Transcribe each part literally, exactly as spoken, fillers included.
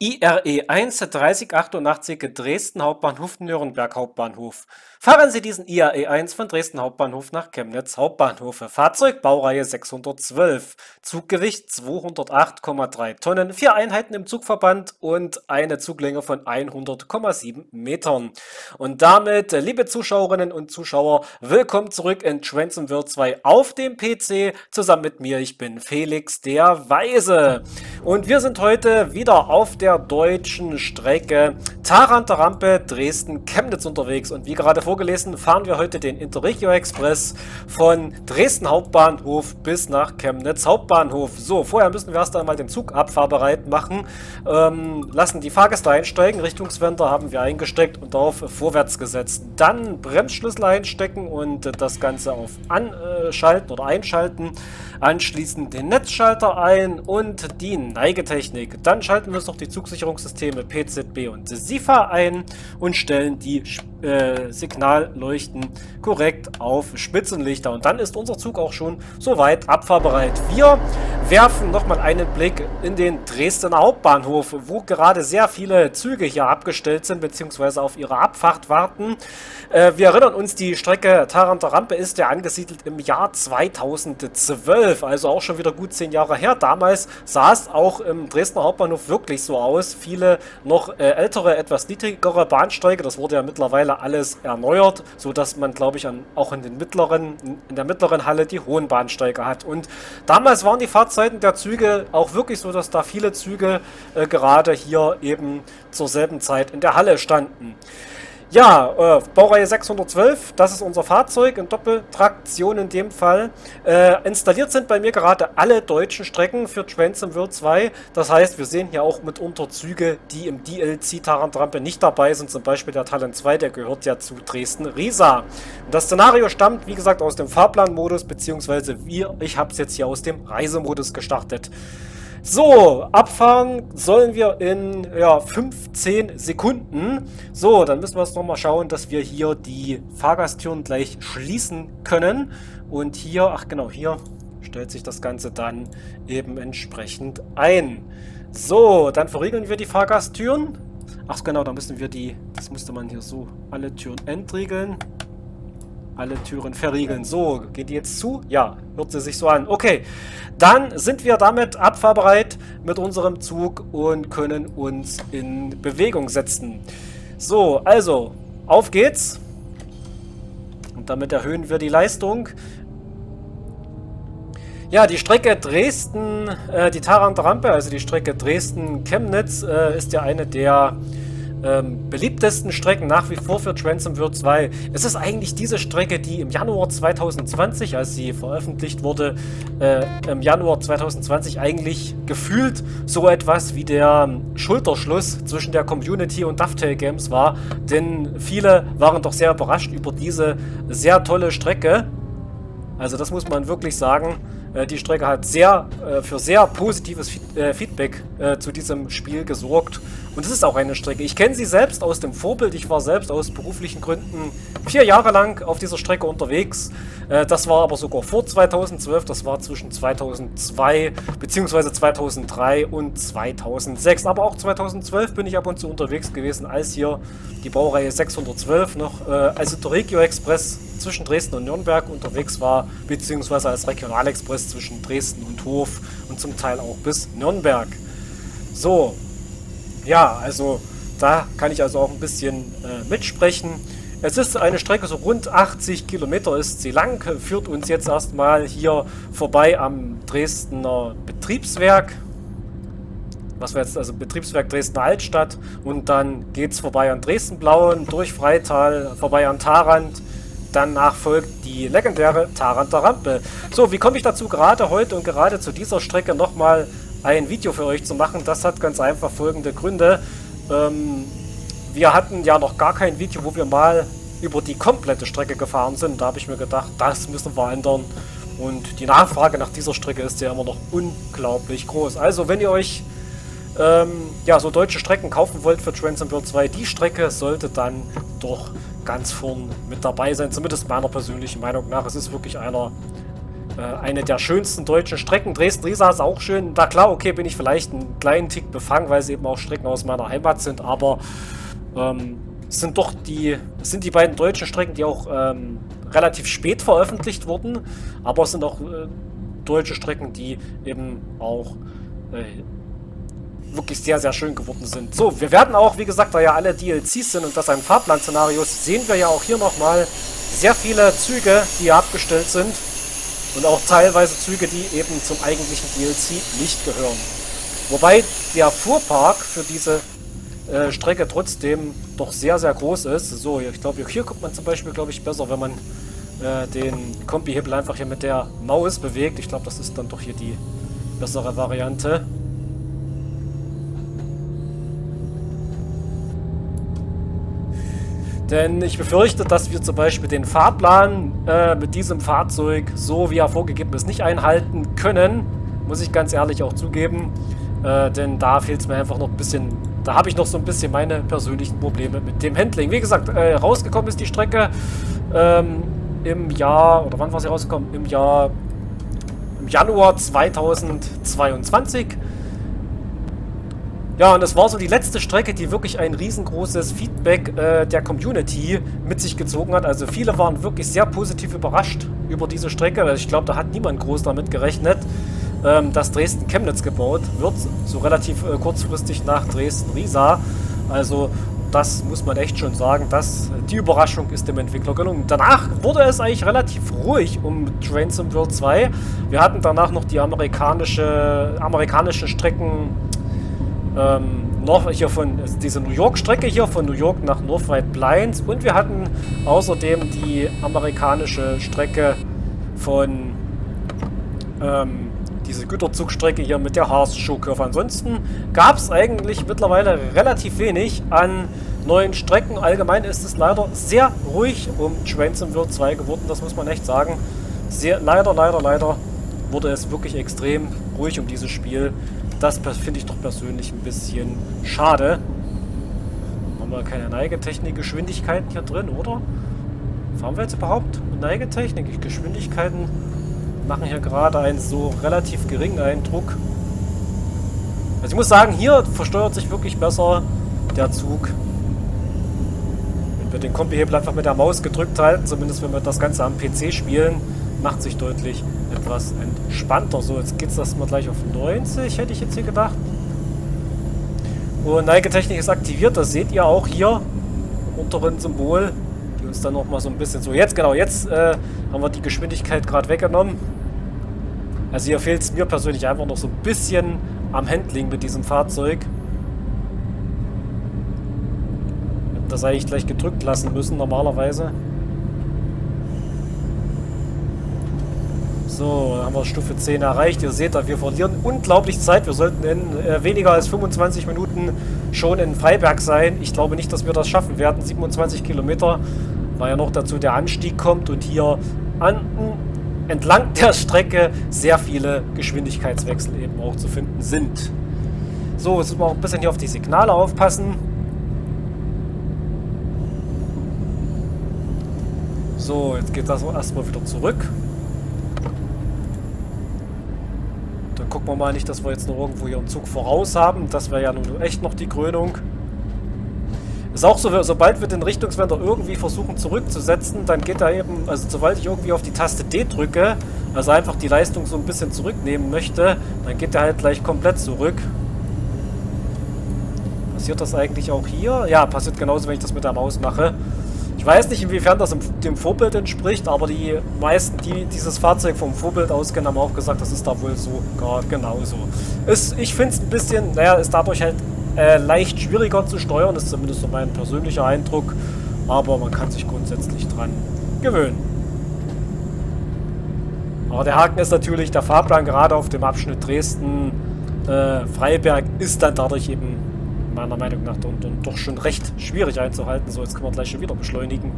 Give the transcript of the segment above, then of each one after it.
I R E eins dreißig achtundachtzig Dresden Hauptbahnhof Nürnberg Hauptbahnhof. Fahren Sie diesen I R E eins von Dresden Hauptbahnhof nach Chemnitz Hauptbahnhof. Fahrzeug Baureihe sechshundertzwölf. Zuggewicht zweihundertacht Komma drei Tonnen, vier Einheiten im Zugverband und eine Zuglänge von hundert Komma sieben Metern. Und damit, liebe Zuschauerinnen und Zuschauer, willkommen zurück in Transmworld zwei auf dem P C. Zusammen mit mir, ich bin Felix der Weise. Und wir sind heute wieder auf der deutschen Strecke Tharanter-Rampe Dresden-Chemnitz unterwegs. Und wie gerade vorgelesen, fahren wir heute den Interregio Express von Dresden Hauptbahnhof bis nach Chemnitz Hauptbahnhof. So, vorher müssen wir erst einmal den Zug abfahrbereit machen, ähm, lassen die Fahrgäste einsteigen, Richtungswender haben wir eingesteckt und auf vorwärts gesetzt. Dann Bremsschlüssel einstecken und das Ganze auf Anschalten oder Einschalten. Anschließend den Netzschalter ein und die Neigetechnik. Dann schalten wir uns noch die Zugsicherungssysteme P Z B und SIFA ein und stellen die äh, Signalleuchten korrekt auf Spitzenlichter. Und dann ist unser Zug auch schon soweit abfahrbereit. Wir werfen nochmal einen Blick in den Dresdner Hauptbahnhof, wo gerade sehr viele Züge hier abgestellt sind, beziehungsweise auf ihre Abfahrt warten. Äh, wir erinnern uns, die Strecke Tharanter-Rampe ist ja angesiedelt im Jahr zweitausendzwölf, also auch schon wieder gut zehn Jahre her. Damals sah es auch im Dresdner Hauptbahnhof wirklich so aus. Viele noch äh, ältere, etwas niedrigere Bahnsteige, das wurde ja mittlerweile alles erneuert, so dass man, glaube ich, an, auch in den mittleren, in der mittleren Halle die hohen Bahnsteige hat. Und damals waren die Fahrzeiten der Züge auch wirklich so, dass da viele Züge äh, gerade hier eben zur selben Zeit in der Halle standen. Ja, äh, Baureihe sechshundertzwölf, das ist unser Fahrzeug, in Doppeltraktion in dem Fall. Äh, installiert sind bei mir gerade alle deutschen Strecken für Transmworld zwei. Das heißt, wir sehen hier auch mitunter Züge, die im D L C Tharanter-Rampe nicht dabei sind. Zum Beispiel der Talent zwei, der gehört ja zu Dresden-Riesa. Das Szenario stammt, wie gesagt, aus dem Fahrplanmodus, beziehungsweise wir, ich habe es jetzt hier aus dem Reisemodus gestartet. So, abfahren sollen wir in ja, fünfzehn Sekunden. So, dann müssen wir jetzt nochmal schauen, dass wir hier die Fahrgasttüren gleich schließen können. Und hier, ach genau, hier stellt sich das Ganze dann eben entsprechend ein. So, dann verriegeln wir die Fahrgasttüren. Ach genau, da müssen wir die, das müsste man hier so, alle Türen entriegeln. Alle Türen verriegeln. So, geht die jetzt zu? Ja, hört sie sich so an. Okay, dann sind wir damit abfahrbereit mit unserem Zug und können uns in Bewegung setzen. So, also, auf geht's. Und damit erhöhen wir die Leistung. Ja, die Strecke Dresden, äh, die Tharanter-Rampe, also die Strecke Dresden-Chemnitz, äh, ist ja eine der Ähm, beliebtesten Strecken nach wie vor für Transmworld zwei. Es ist eigentlich diese Strecke, die im Januar zweitausendzwanzig, als sie veröffentlicht wurde, äh, im Januar zweitausendzwanzig eigentlich gefühlt so etwas wie der Schulterschluss zwischen der Community und Dovetail Games war, denn viele waren doch sehr überrascht über diese sehr tolle Strecke. Also das muss man wirklich sagen. Äh, die Strecke hat sehr äh, für sehr positives Feed äh, Feedback äh, zu diesem Spiel gesorgt. Und es ist auch eine Strecke. Ich kenne sie selbst aus dem Vorbild. Ich war selbst aus beruflichen Gründen vier Jahre lang auf dieser Strecke unterwegs. Äh, das war aber sogar vor zweitausendzwölf. Das war zwischen zweitausendzwei bzw. zweitausenddrei und zweitausendsechs. Aber auch zweitausendzwölf bin ich ab und zu unterwegs gewesen, als hier die Baureihe sechshundertzwölf noch äh, als Interregio Express zwischen Dresden und Nürnberg unterwegs war, beziehungsweise als Regionalexpress zwischen Dresden und Hof und zum Teil auch bis Nürnberg. So, ja, also da kann ich also auch ein bisschen äh, mitsprechen. Es ist eine Strecke, so rund achtzig Kilometer ist sie lang, führt uns jetzt erstmal hier vorbei am Dresdner Betriebswerk. Was wir jetzt, also Betriebswerk Dresdner Altstadt, und dann geht es vorbei an Dresden-Blauen, durch Freital, vorbei an Tharant. Danach folgt die legendäre Tharanter-Rampe. So, wie komme ich dazu, gerade heute und gerade zu dieser Strecke nochmal ein Video für euch zu machen? Das hat ganz einfach folgende Gründe. Ähm, wir hatten ja noch gar kein Video, wo wir mal über die komplette Strecke gefahren sind. Da habe ich mir gedacht, das müssen wir ändern. Und die Nachfrage nach dieser Strecke ist ja immer noch unglaublich groß. Also, wenn ihr euch ähm, ja, so deutsche Strecken kaufen wollt für Transmworld zwei, die Strecke sollte dann doch ganz vorn mit dabei sein, zumindest meiner persönlichen Meinung nach. Es ist wirklich einer äh, eine der schönsten deutschen Strecken. Dresden-Riesa ist auch schön. Na klar, okay, bin ich vielleicht einen kleinen Tick befangen, weil es eben auch Strecken aus meiner Heimat sind, aber ähm, es sind doch die, es sind die beiden deutschen Strecken, die auch ähm, relativ spät veröffentlicht wurden, aber es sind auch äh, deutsche Strecken, die eben auch äh, wirklich sehr, sehr schön geworden sind. So, wir werden auch, wie gesagt, da ja alle D L Cs sind und das ein Fahrplan-Szenario ist, sehen wir ja auch hier nochmal sehr viele Züge, die hier abgestellt sind und auch teilweise Züge, die eben zum eigentlichen D L C nicht gehören. Wobei der Fuhrpark für diese äh, Strecke trotzdem doch sehr, sehr groß ist. So, ich glaube, hier guckt man zum Beispiel, glaube ich, besser, wenn man äh, den Kombi-Hebel einfach hier mit der Maus bewegt. Ich glaube, das ist dann doch hier die bessere Variante. Denn ich befürchte, dass wir zum Beispiel den Fahrplan äh, mit diesem Fahrzeug, so wie er vorgegeben ist, nicht einhalten können. Muss ich ganz ehrlich auch zugeben. Äh, denn da fehlt es mir einfach noch ein bisschen, da habe ich noch so ein bisschen meine persönlichen Probleme mit dem Handling. Wie gesagt, äh, rausgekommen ist die Strecke ähm, im Jahr, oder wann war sie rausgekommen? Im Jahr, im Januar zweitausendzweiundzwanzig. Ja, und es war so die letzte Strecke, die wirklich ein riesengroßes Feedback äh, der Community mit sich gezogen hat. Also viele waren wirklich sehr positiv überrascht über diese Strecke. Ich glaube, da hat niemand groß damit gerechnet, ähm, dass Dresden-Chemnitz gebaut wird. So relativ äh, kurzfristig nach Dresden-Riesa. Also das muss man echt schon sagen, dass die Überraschung ist dem Entwickler gelungen. Danach wurde es eigentlich relativ ruhig um Train Sim World zwei. Wir hatten danach noch die amerikanische, amerikanischen Strecken. Ähm, noch hier von also diese New York-Strecke hier von New York nach North White Plains und wir hatten außerdem die amerikanische Strecke von ähm, diese Güterzugstrecke hier mit der Haas Show Curve. Ansonsten gab es eigentlich mittlerweile relativ wenig an neuen Strecken. Allgemein ist es leider sehr ruhig um Train Sim World zwei geworden, das muss man echt sagen. Sehr, leider, leider, leider wurde es wirklich extrem ruhig um dieses Spiel. Das finde ich doch persönlich ein bisschen schade. Haben wir keine Neigetechnik, Geschwindigkeiten hier drin, oder? Fahren wir jetzt überhaupt mit Neigetechnik? Geschwindigkeiten machen hier gerade einen so relativ geringen Eindruck. Also ich muss sagen, hier versteuert sich wirklich besser der Zug. Wenn wir den Kombi-Hebel einfach mit der Maus gedrückt halten, zumindest wenn wir das Ganze am P C spielen, macht sich deutlich etwas entspannter. So, jetzt geht es erstmal gleich auf neunzig, hätte ich jetzt hier gedacht. Und Neigetechnik ist aktiviert, das seht ihr auch hier im unteren Symbol, die uns dann nochmal so ein bisschen so, jetzt genau, jetzt äh, haben wir die Geschwindigkeit gerade weggenommen. Also hier fehlt es mir persönlich einfach noch so ein bisschen am Handling mit diesem Fahrzeug. Ich hätte das eigentlich gleich gedrückt lassen müssen, normalerweise. So, dann haben wir Stufe zehn erreicht. Ihr seht da, wir verlieren unglaublich Zeit. Wir sollten in äh, weniger als fünfundzwanzig Minuten schon in Freiberg sein. Ich glaube nicht, dass wir das schaffen werden. siebenundzwanzig Kilometer, weil ja noch dazu der Anstieg kommt und hier an, entlang der Strecke sehr viele Geschwindigkeitswechsel eben auch zu finden sind. So, jetzt müssen wir auch ein bisschen hier auf die Signale aufpassen. So, jetzt geht das erstmal wieder zurück. Dann gucken wir mal nicht, dass wir jetzt noch irgendwo hier einen Zug voraus haben. Das wäre ja nun echt noch die Krönung. Ist auch so, sobald wir den Richtungswender irgendwie versuchen zurückzusetzen, dann geht er eben, also sobald ich irgendwie auf die Taste D drücke, also einfach die Leistung so ein bisschen zurücknehmen möchte, dann geht er halt gleich komplett zurück. Passiert das eigentlich auch hier? Ja, passiert genauso, wenn ich das mit der Maus mache. Ich weiß nicht, inwiefern das dem Vorbild entspricht, aber die meisten, die dieses Fahrzeug vom Vorbild auskennen, haben auch gesagt, das ist da wohl sogar genauso. Ist, ich finde es ein bisschen, naja, ist dadurch halt äh, leicht schwieriger zu steuern, ist zumindest so mein persönlicher Eindruck, aber man kann sich grundsätzlich dran gewöhnen. Aber der Haken ist natürlich, der Fahrplan gerade auf dem Abschnitt Dresden-Freiberg äh, ist dann dadurch eben meiner Meinung nach und, und doch schon recht schwierig einzuhalten. So, jetzt können wir gleich schon wieder beschleunigen.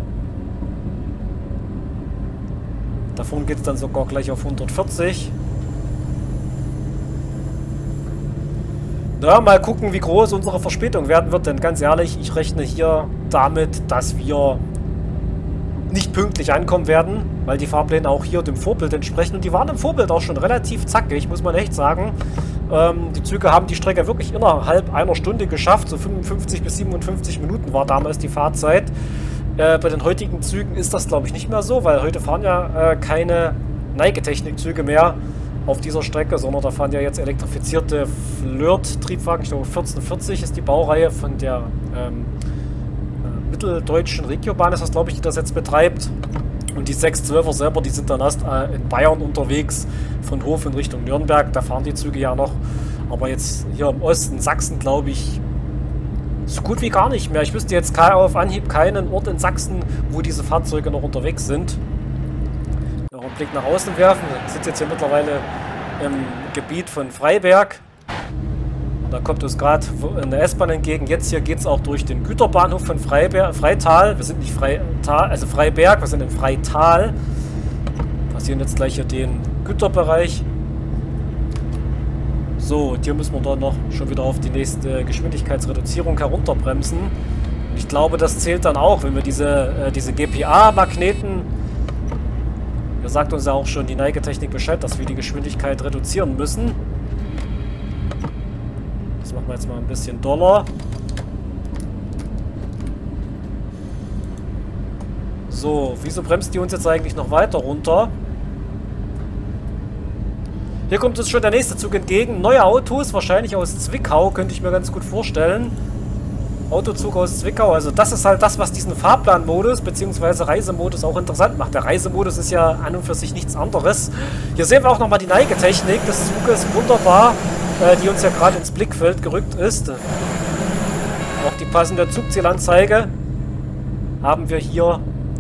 Davon geht es dann sogar gleich auf hundertvierzig. Na, mal gucken, wie groß unsere Verspätung werden wird, denn ganz ehrlich, ich rechne hier damit, dass wir nicht pünktlich ankommen werden, weil die Fahrpläne auch hier dem Vorbild entsprechen. Und die waren im Vorbild auch schon relativ zackig, muss man echt sagen. Ähm, die Züge haben die Strecke wirklich innerhalb einer Stunde geschafft. So fünfundfünfzig bis siebenundfünfzig Minuten war damals die Fahrzeit. Äh, bei den heutigen Zügen ist das, glaube ich, nicht mehr so, weil heute fahren ja äh, keine Neigetechnik-Züge mehr auf dieser Strecke, sondern da fahren ja jetzt elektrifizierte Flirt-Triebwagen. Ich glaube, vierzehnhundertvierzig ist die Baureihe von der ähm, äh, mitteldeutschen Regiobahn, ist das, glaube ich, die das jetzt betreibt. Und die sechshundertzwölfer selber, die sind dann erst äh, in Bayern unterwegs, von Hof in Richtung Nürnberg. Da fahren die Züge ja noch. Aber jetzt hier im Osten, Sachsen, glaube ich, so gut wie gar nicht mehr. Ich wüsste jetzt auf Anhieb keinen Ort in Sachsen, wo diese Fahrzeuge noch unterwegs sind. Noch einen Blick nach außen werfen. Wir sind jetzt hier mittlerweile im Gebiet von Freiberg. Da kommt uns gerade eine S-Bahn entgegen. Jetzt hier geht es auch durch den Güterbahnhof von Freiberg, Freital. Wir sind nicht Freital, also Freiberg, wir sind im Freital. Passieren jetzt gleich hier den Güterbereich. So, und hier müssen wir dann noch schon wieder auf die nächste Geschwindigkeitsreduzierung herunterbremsen. Ich glaube, das zählt dann auch, wenn wir diese, äh, diese G P A-Magneten, da sagt uns ja auch schon die Neigetechnik Bescheid, dass wir die Geschwindigkeit reduzieren müssen. Das machen wir jetzt mal ein bisschen doller. So, wieso bremst die uns jetzt eigentlich noch weiter runter? Hier kommt uns schon der nächste Zug entgegen. Neue Autos, wahrscheinlich aus Zwickau, könnte ich mir ganz gut vorstellen. Autozug aus Zwickau, also das ist halt das, was diesen Fahrplanmodus bzw. Reisemodus auch interessant macht. Der Reisemodus ist ja an und für sich nichts anderes. Hier sehen wir auch nochmal die Neigetechnik des Zuges, wunderbar, äh, die uns ja gerade ins Blickfeld gerückt ist. Auch die passende Zugzielanzeige haben wir hier.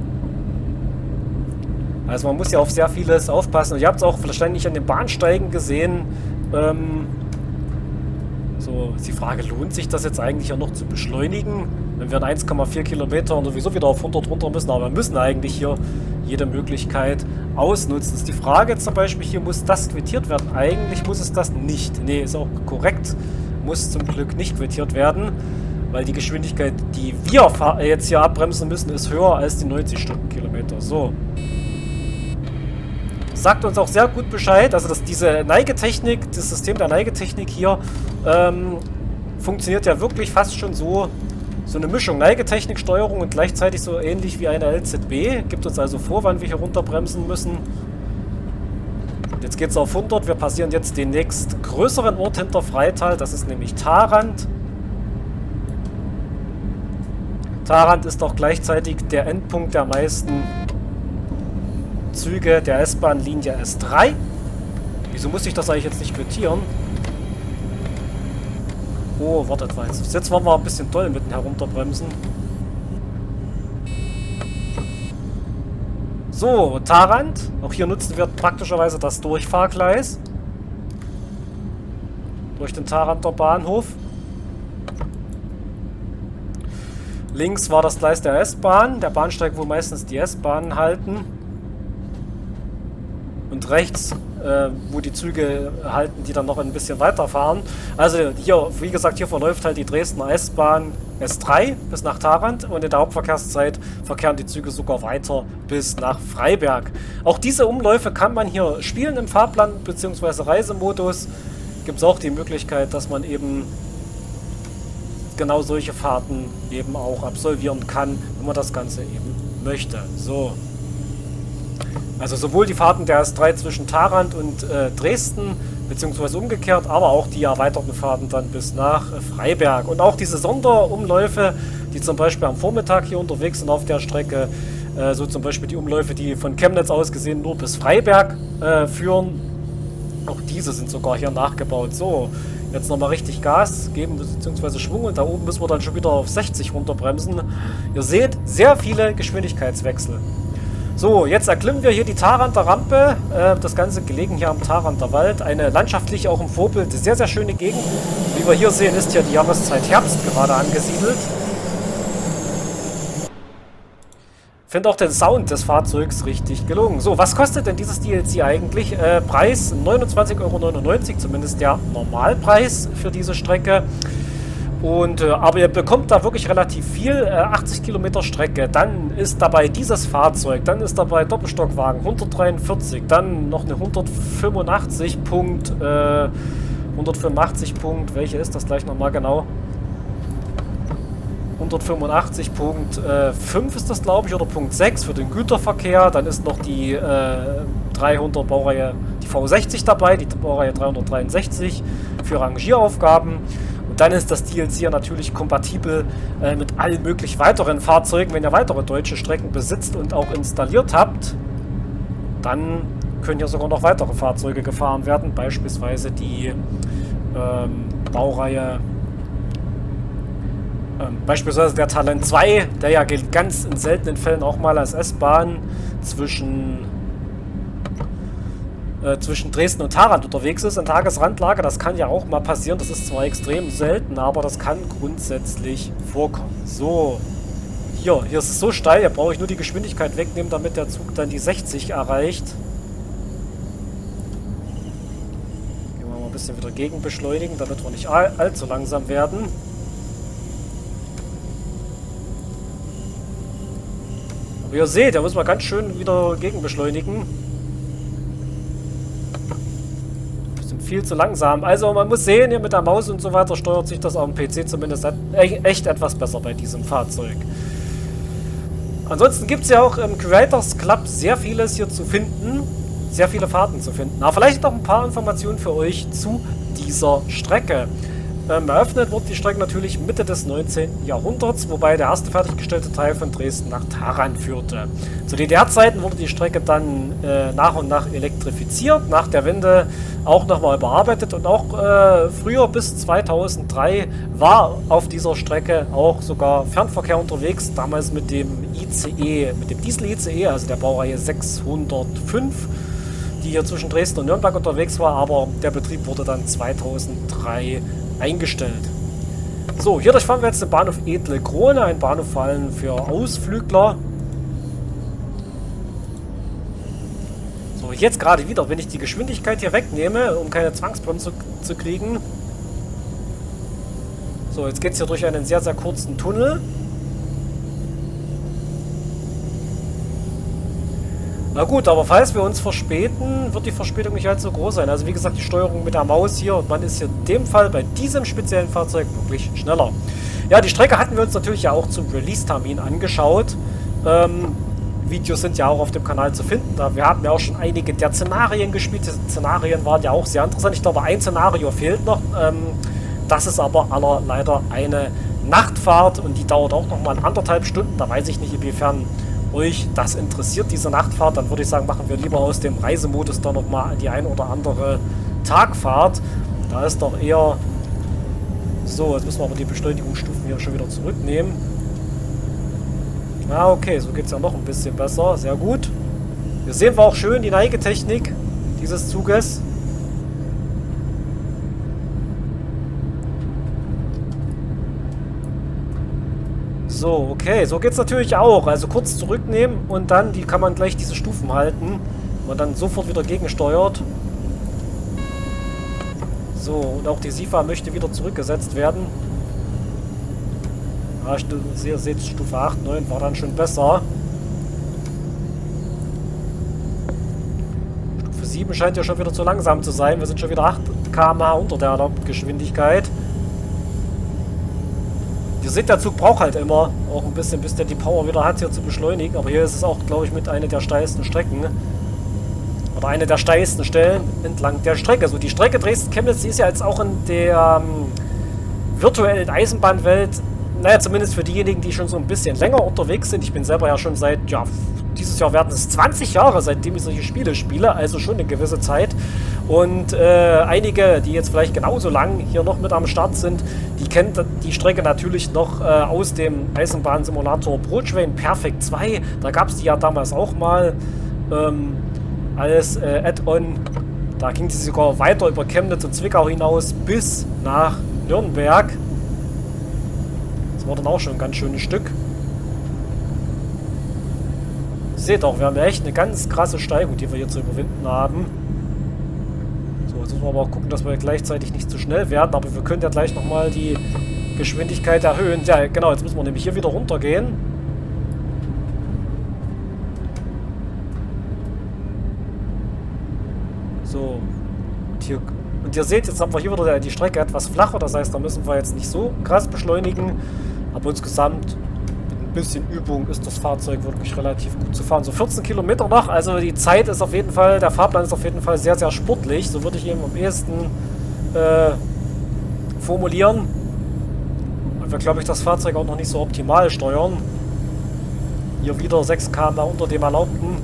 Also man muss ja auf sehr vieles aufpassen. Und ihr habt es auch wahrscheinlich an den Bahnsteigen gesehen. Ähm, so ist die Frage, lohnt sich das jetzt eigentlich ja noch zu beschleunigen? Wenn wir in eins Komma vier Kilometer und sowieso wieder auf hundert runter müssen. Aber wir müssen eigentlich hier jede Möglichkeit ausnutzen. Ist die Frage jetzt zum Beispiel, hier muss das quittiert werden. Eigentlich muss es das nicht. Nee, ist auch korrekt. Muss zum Glück nicht quittiert werden. Weil die Geschwindigkeit, die wir jetzt hier abbremsen müssen, ist höher als die neunzig Stundenkilometer. So. Sagt uns auch sehr gut Bescheid, also dass diese Neigetechnik, das System der Neigetechnik hier ähm, funktioniert ja wirklich fast schon so, so eine Mischung Neigetechnik-Steuerung und gleichzeitig so ähnlich wie eine L Z B. Gibt uns also vor, wann wir hier runterbremsen müssen. Jetzt geht es auf hundert, wir passieren jetzt den nächst größeren Ort hinter Freital, das ist nämlich Tharand. Tharand ist auch gleichzeitig der Endpunkt der meisten Züge der S-Bahn-Linie S drei. Wieso muss ich das eigentlich jetzt nicht quittieren? Oh, wartet mal. Jetzt wollen wir ein bisschen doll mitten herunterbremsen. So, Tharand. Auch hier nutzen wir praktischerweise das Durchfahrgleis. Durch den Tharander Bahnhof. Links war das Gleis der S-Bahn. Der Bahnsteig, wo meistens die S-Bahnen halten. Und rechts, äh, wo die Züge halten, die dann noch ein bisschen weiterfahren. Also hier, wie gesagt, hier verläuft halt die Dresdner S-Bahn S drei bis nach Tharand und in der Hauptverkehrszeit verkehren die Züge sogar weiter bis nach Freiberg. Auch diese Umläufe kann man hier spielen im Fahrplan bzw. Reisemodus. Gibt es auch die Möglichkeit, dass man eben genau solche Fahrten eben auch absolvieren kann, wenn man das Ganze eben möchte. So. Also sowohl die Fahrten der S drei zwischen Tharand und äh, Dresden, beziehungsweise umgekehrt, aber auch die erweiterten Fahrten dann bis nach äh, Freiberg. Und auch diese Sonderumläufe, die zum Beispiel am Vormittag hier unterwegs sind auf der Strecke, äh, so zum Beispiel die Umläufe, die von Chemnitz aus gesehen nur bis Freiberg äh, führen, auch diese sind sogar hier nachgebaut. So, jetzt nochmal richtig Gas geben, beziehungsweise Schwung, und da oben müssen wir dann schon wieder auf sechzig runterbremsen. Ihr seht, sehr viele Geschwindigkeitswechsel. So, jetzt erklimmen wir hier die Tharander Rampe, äh, das Ganze gelegen hier am Tharander Wald, eine landschaftlich auch im Vorbild sehr, sehr schöne Gegend. Wie wir hier sehen, ist hier die Jahreszeit Herbst gerade angesiedelt. Ich finde auch den Sound des Fahrzeugs richtig gelungen. So, was kostet denn dieses D L C eigentlich? Äh, Preis neunundzwanzig Euro neunundneunzig, zumindest der Normalpreis für diese Strecke. Und, äh, aber ihr bekommt da wirklich relativ viel, äh, achtzig Kilometer Strecke, dann ist dabei dieses Fahrzeug, dann ist dabei Doppelstockwagen, hundertdreiundvierzig, dann noch eine hundertfünfundachtzig Punkt, äh, hundertfünfundachtzig Punkt, welche ist das gleich nochmal genau? hundertfünfundachtzig Punkt fünf ist das, glaube ich, oder Punkt sechs für den Güterverkehr. Dann ist noch die äh, dreihundert Baureihe, die V sechzig dabei, die Baureihe dreihundertdreiundsechzig für Rangieraufgaben. Und dann ist das D L C ja natürlich kompatibel äh, mit allen möglichen weiteren Fahrzeugen. Wenn ihr weitere deutsche Strecken besitzt und auch installiert habt, dann können hier sogar noch weitere Fahrzeuge gefahren werden. Beispielsweise die ähm, Baureihe Ähm, beispielsweise der Talent zwei, der ja ganz in seltenen Fällen auch mal als S-Bahn zwischen, äh, zwischen Dresden und Tharandt unterwegs ist, in Tagesrandlage. Das kann ja auch mal passieren. Das ist zwar extrem selten, aber das kann grundsätzlich vorkommen. So, hier, hier ist es so steil, hier brauche ich nur die Geschwindigkeit wegnehmen, damit der Zug dann die sechzig erreicht. Gehen wir mal ein bisschen wieder gegen beschleunigen, damit wir nicht all allzu langsam werden. Wie ihr seht, da muss man ganz schön wieder gegenbeschleunigen. Wir sind viel zu langsam. Also man muss sehen, hier mit der Maus und so weiter steuert sich das auf dem P C zumindest echt etwas besser bei diesem Fahrzeug. Ansonsten gibt es ja auch im Creators Club sehr vieles hier zu finden. Sehr viele Fahrten zu finden. Aber vielleicht noch ein paar Informationen für euch zu dieser Strecke. Ähm, eröffnet wurde die Strecke natürlich Mitte des neunzehnten Jahrhunderts, wobei der erste fertiggestellte Teil von Dresden nach Tharandt führte. Zu D D R-Zeiten wurde die Strecke dann äh, nach und nach elektrifiziert, nach der Wende auch nochmal überarbeitet und auch äh, früher bis zweitausenddrei war auf dieser Strecke auch sogar Fernverkehr unterwegs, damals mit dem I C E, mit dem Diesel-I C E, also der Baureihe sechshundertfünf, die hier zwischen Dresden und Nürnberg unterwegs war, aber der Betrieb wurde dann zweitausenddrei eingestellt. So, hier durchfahren wir jetzt den Bahnhof Edle Krone, ein Bahnhof vor allem für Ausflügler. So, jetzt gerade wieder, wenn ich die Geschwindigkeit hier wegnehme, um keine Zwangsbremse zu, zu kriegen. So, jetzt geht es hier durch einen sehr, sehr kurzen Tunnel. Na gut, aber falls wir uns verspäten, wird die Verspätung nicht allzu groß sein. Also wie gesagt, die Steuerung mit der Maus hier und man ist hier in dem Fall bei diesem speziellen Fahrzeug wirklich schneller. Ja, die Strecke hatten wir uns natürlich ja auch zum Release-Termin angeschaut. Ähm, Videos sind ja auch auf dem Kanal zu finden. Da wir haben ja auch schon einige der Szenarien gespielt. Die Szenarien waren ja auch sehr interessant. Ich glaube, ein Szenario fehlt noch. Ähm, das ist aber aller leider eine Nachtfahrt und die dauert auch nochmal anderthalb Stunden. Da weiß ich nicht, inwiefern euch das interessiert, diese Nachtfahrt, dann würde ich sagen, machen wir lieber aus dem Reisemodus da nochmal die ein oder andere Tagfahrt. Da ist doch eher so, jetzt müssen wir aber die Beschleunigungsstufen hier schon wieder zurücknehmen. Ah, okay, so geht es ja noch ein bisschen besser, sehr gut. Hier sehen wir auch schön die Neigetechnik dieses Zuges. So, okay, so geht es natürlich auch. Also kurz zurücknehmen und dann die kann man gleich diese Stufen halten und dann sofort wieder gegensteuert. So, und auch die SIFA möchte wieder zurückgesetzt werden. Ah, ihr seht, Stufe acht, neun war dann schon besser. Stufe sieben scheint ja schon wieder zu langsam zu sein. Wir sind schon wieder acht Kilometer pro Stunde unter der erlaubten Geschwindigkeit. Ihr seht, der Zug braucht halt immer auch ein bisschen, bis der die Power wieder hat, hier zu beschleunigen. Aber hier ist es auch, glaube ich, mit einer der steilsten Strecken. Oder eine der steilsten Stellen entlang der Strecke. So, die Strecke Dresden-Chemnitz ist ja jetzt auch in der ähm, virtuellen Eisenbahnwelt, naja, zumindest für diejenigen, die schon so ein bisschen länger unterwegs sind. Ich bin selber ja schon seit, ja, dieses Jahr werden es zwanzig Jahre, seitdem ich solche Spiele spiele, also schon eine gewisse Zeit. Und äh, einige, die jetzt vielleicht genauso lang hier noch mit am Start sind, die kennen die Strecke natürlich noch äh, aus dem Eisenbahnsimulator Pro Train Perfect zwei. Da gab es die ja damals auch mal ähm, als äh, Add-on. Da ging die sogar weiter über Chemnitz und Zwickau hinaus bis nach Nürnberg. Das war dann auch schon ein ganz schönes Stück. Seht auch, wir haben ja echt eine ganz krasse Steigung, die wir hier zu überwinden haben. So, jetzt müssen wir aber auch gucken, dass wir gleichzeitig nicht zu schnell werden, aber wir können ja gleich nochmal die Geschwindigkeit erhöhen. Ja, genau, jetzt müssen wir nämlich hier wieder runtergehen. So. Und, hier, und ihr seht, jetzt haben wir hier wieder die Strecke etwas flacher. Das heißt, da müssen wir jetzt nicht so krass beschleunigen. Aber insgesamt mit ein bisschen Übung ist das Fahrzeug wirklich relativ gut zu fahren. So vierzehn Kilometer noch. Also die Zeit ist auf jeden Fall, der Fahrplan ist auf jeden Fall sehr, sehr sportlich. So würde ich ihn am ehesten äh, formulieren. Weil wir, glaube ich, das Fahrzeug auch noch nicht so optimal steuern. Hier wieder sechs Kilometer pro Stunde unter dem Erlaubten.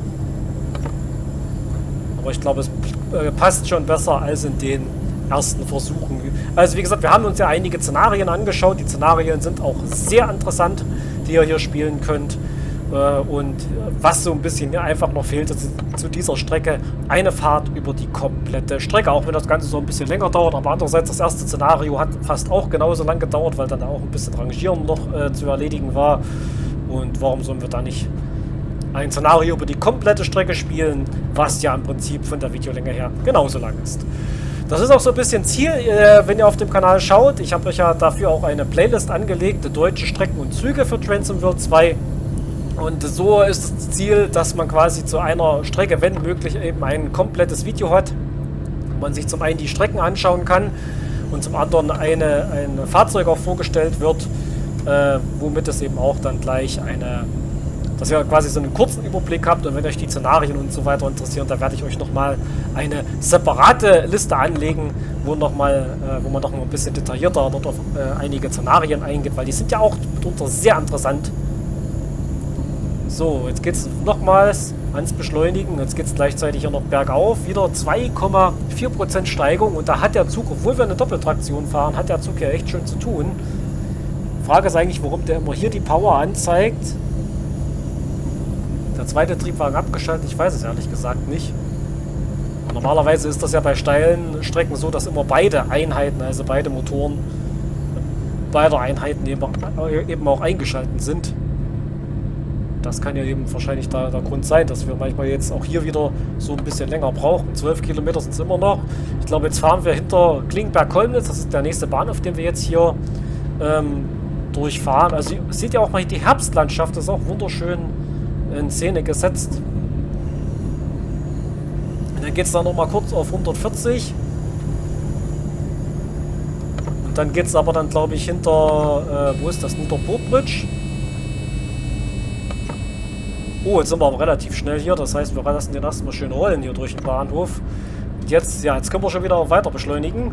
Aber ich glaube, es äh, passt schon besser als in den ersten Versuchen. Also wie gesagt, wir haben uns ja einige Szenarien angeschaut. Die Szenarien sind auch sehr interessant, die ihr hier spielen könnt. Äh, und was so ein bisschen mir einfach noch fehlt, ist zu dieser Strecke eine Fahrt über die komplette Strecke. Auch wenn das Ganze so ein bisschen länger dauert. Aber andererseits, das erste Szenario hat fast auch genauso lang gedauert, weil dann auch ein bisschen Rangieren noch äh, zu erledigen war. Und warum sollen wir da nicht ein Szenario über die komplette Strecke spielen, was ja im Prinzip von der Videolänge her genauso lang ist. Das ist auch so ein bisschen Ziel, äh, wenn ihr auf dem Kanal schaut. Ich habe euch ja dafür auch eine Playlist angelegt, deutsche Strecken und Züge für Train Sim World zwei. Und so ist das Ziel, dass man quasi zu einer Strecke, wenn möglich, eben ein komplettes Video hat, wo man sich zum einen die Strecken anschauen kann und zum anderen eine, ein Fahrzeug auch vorgestellt wird, äh, womit es eben auch dann gleich eine... dass ihr quasi so einen kurzen Überblick habt, und wenn euch die Szenarien und so weiter interessieren, da werde ich euch nochmal eine separate Liste anlegen, wo, noch mal, äh, wo man noch mal ein bisschen detaillierter dort auf äh, einige Szenarien eingeht, weil die sind ja auch mitunter sehr interessant. So, jetzt geht es nochmals ans Beschleunigen, jetzt geht es gleichzeitig hier noch bergauf, wieder zwei Komma vier Prozent Steigung, und da hat der Zug, obwohl wir eine Doppeltraktion fahren, hat der Zug ja echt schön zu tun. Frage ist eigentlich, warum der immer hier die Power anzeigt. Der zweite Triebwagen abgeschaltet, ich weiß es ehrlich gesagt nicht. Normalerweise ist das ja bei steilen Strecken so, dass immer beide Einheiten, also beide Motoren beider Einheiten eben, eben auch eingeschaltet sind. Das kann ja eben wahrscheinlich da, der Grund sein, dass wir manchmal jetzt auch hier wieder so ein bisschen länger brauchen. zwölf Kilometer sind es immer noch. Ich glaube, jetzt fahren wir hinter Klingenberg-Kolmnitz, das ist der nächste Bahnhof, den wir jetzt hier ähm, durchfahren. Also seht ihr auch mal die Herbstlandschaft, das ist auch wunderschön in Szene gesetzt. Und dann geht es dann noch mal kurz auf hundertvierzig. Und dann geht es aber dann, glaube ich, hinter, äh, wo ist das? Hinter Burbridge. Oh, jetzt sind wir aber relativ schnell hier. Das heißt, wir lassen den erstmal schön rollen hier durch den Bahnhof. Und jetzt, ja, jetzt können wir schon wieder weiter beschleunigen.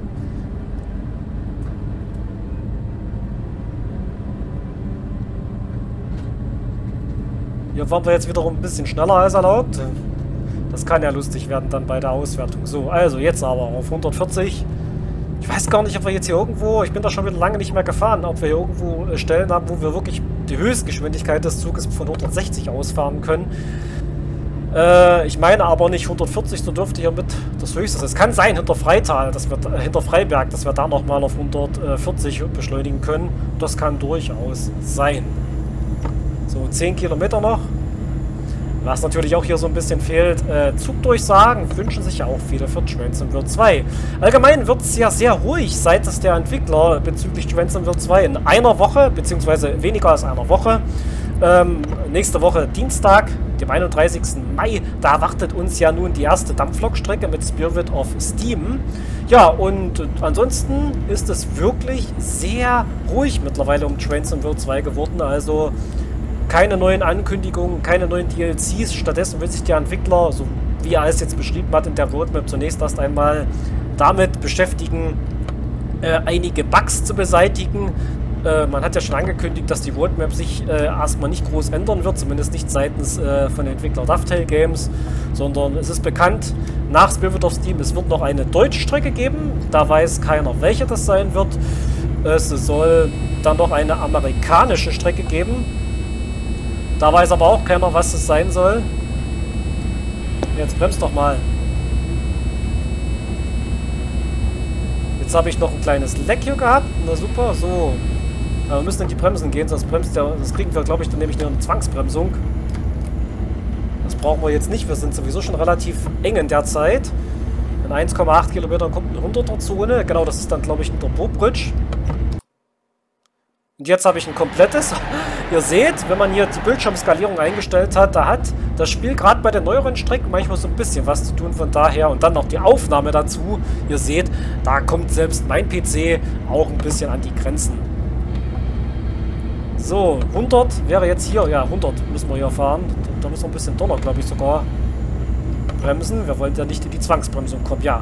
Hier fahren wir jetzt wiederum ein bisschen schneller als erlaubt. Das kann ja lustig werden dann bei der Auswertung. So, also jetzt aber auf hundertvierzig. Ich weiß gar nicht, ob wir jetzt hier irgendwo, ich bin da schon wieder lange nicht mehr gefahren, ob wir hier irgendwo Stellen haben, wo wir wirklich die Höchstgeschwindigkeit des Zuges von hundertsechzig ausfahren können. Äh, ich meine aber nicht hundertvierzig, so dürfte hier mit das Höchste. Es kann sein hinter Freital, dass wir, äh, hinter Freiberg, dass wir da nochmal auf hundertvierzig beschleunigen können. Das kann durchaus sein. So, zehn Kilometer noch. Was natürlich auch hier so ein bisschen fehlt, äh, Zugdurchsagen wünschen sich ja auch viele für Train Sim World zwei. Allgemein wird es ja sehr ruhig seitens der Entwickler bezüglich Train Sim World zwei. In einer Woche, beziehungsweise weniger als einer Woche, ähm, nächste Woche Dienstag, dem einunddreißigsten Mai, da wartet uns ja nun die erste Dampflokstrecke mit Spirit of Steam. Ja, und ansonsten ist es wirklich sehr ruhig mittlerweile um Train Sim World zwei geworden, also keine neuen Ankündigungen, keine neuen D L Cs. Stattdessen will sich der Entwickler, so wie er es jetzt beschrieben hat in der Roadmap, zunächst erst einmal damit beschäftigen, äh, einige Bugs zu beseitigen. Äh, man hat ja schon angekündigt, dass die Roadmap sich äh, erstmal nicht groß ändern wird, zumindest nicht seitens äh, von den Entwicklern Dovetail Games, sondern es ist bekannt, nach Spirit of Steam, es wird noch eine deutsche Strecke geben. Da weiß keiner, welche das sein wird. Es soll dann noch eine amerikanische Strecke geben. Da weiß aber auch keiner, was es sein soll. Jetzt bremst doch mal. Jetzt habe ich noch ein kleines Leck hier gehabt. Na super, so. Aber wir müssen in die Bremsen gehen, sonst bremst der. Das kriegen wir, glaube ich, dann nämlich eine Zwangsbremsung. Das brauchen wir jetzt nicht. Wir sind sowieso schon relativ eng in der Zeit. In eins Komma acht Kilometern kommt eine hunderter Zone. Genau, das ist dann, glaube ich, hinter Burbridge. Und jetzt habe ich ein komplettes. Ihr seht, wenn man hier die Bildschirmskalierung eingestellt hat, da hat das Spiel gerade bei den neueren Strecken manchmal so ein bisschen was zu tun von daher. Und dann noch die Aufnahme dazu. Ihr seht, da kommt selbst mein P C auch ein bisschen an die Grenzen. So, hundert wäre jetzt hier. Ja, hundert müssen wir hier fahren. Da müssen wir ein bisschen Donner, glaube ich, sogar bremsen. Wir wollen ja nicht in die Zwangsbremsung kommen. Ja.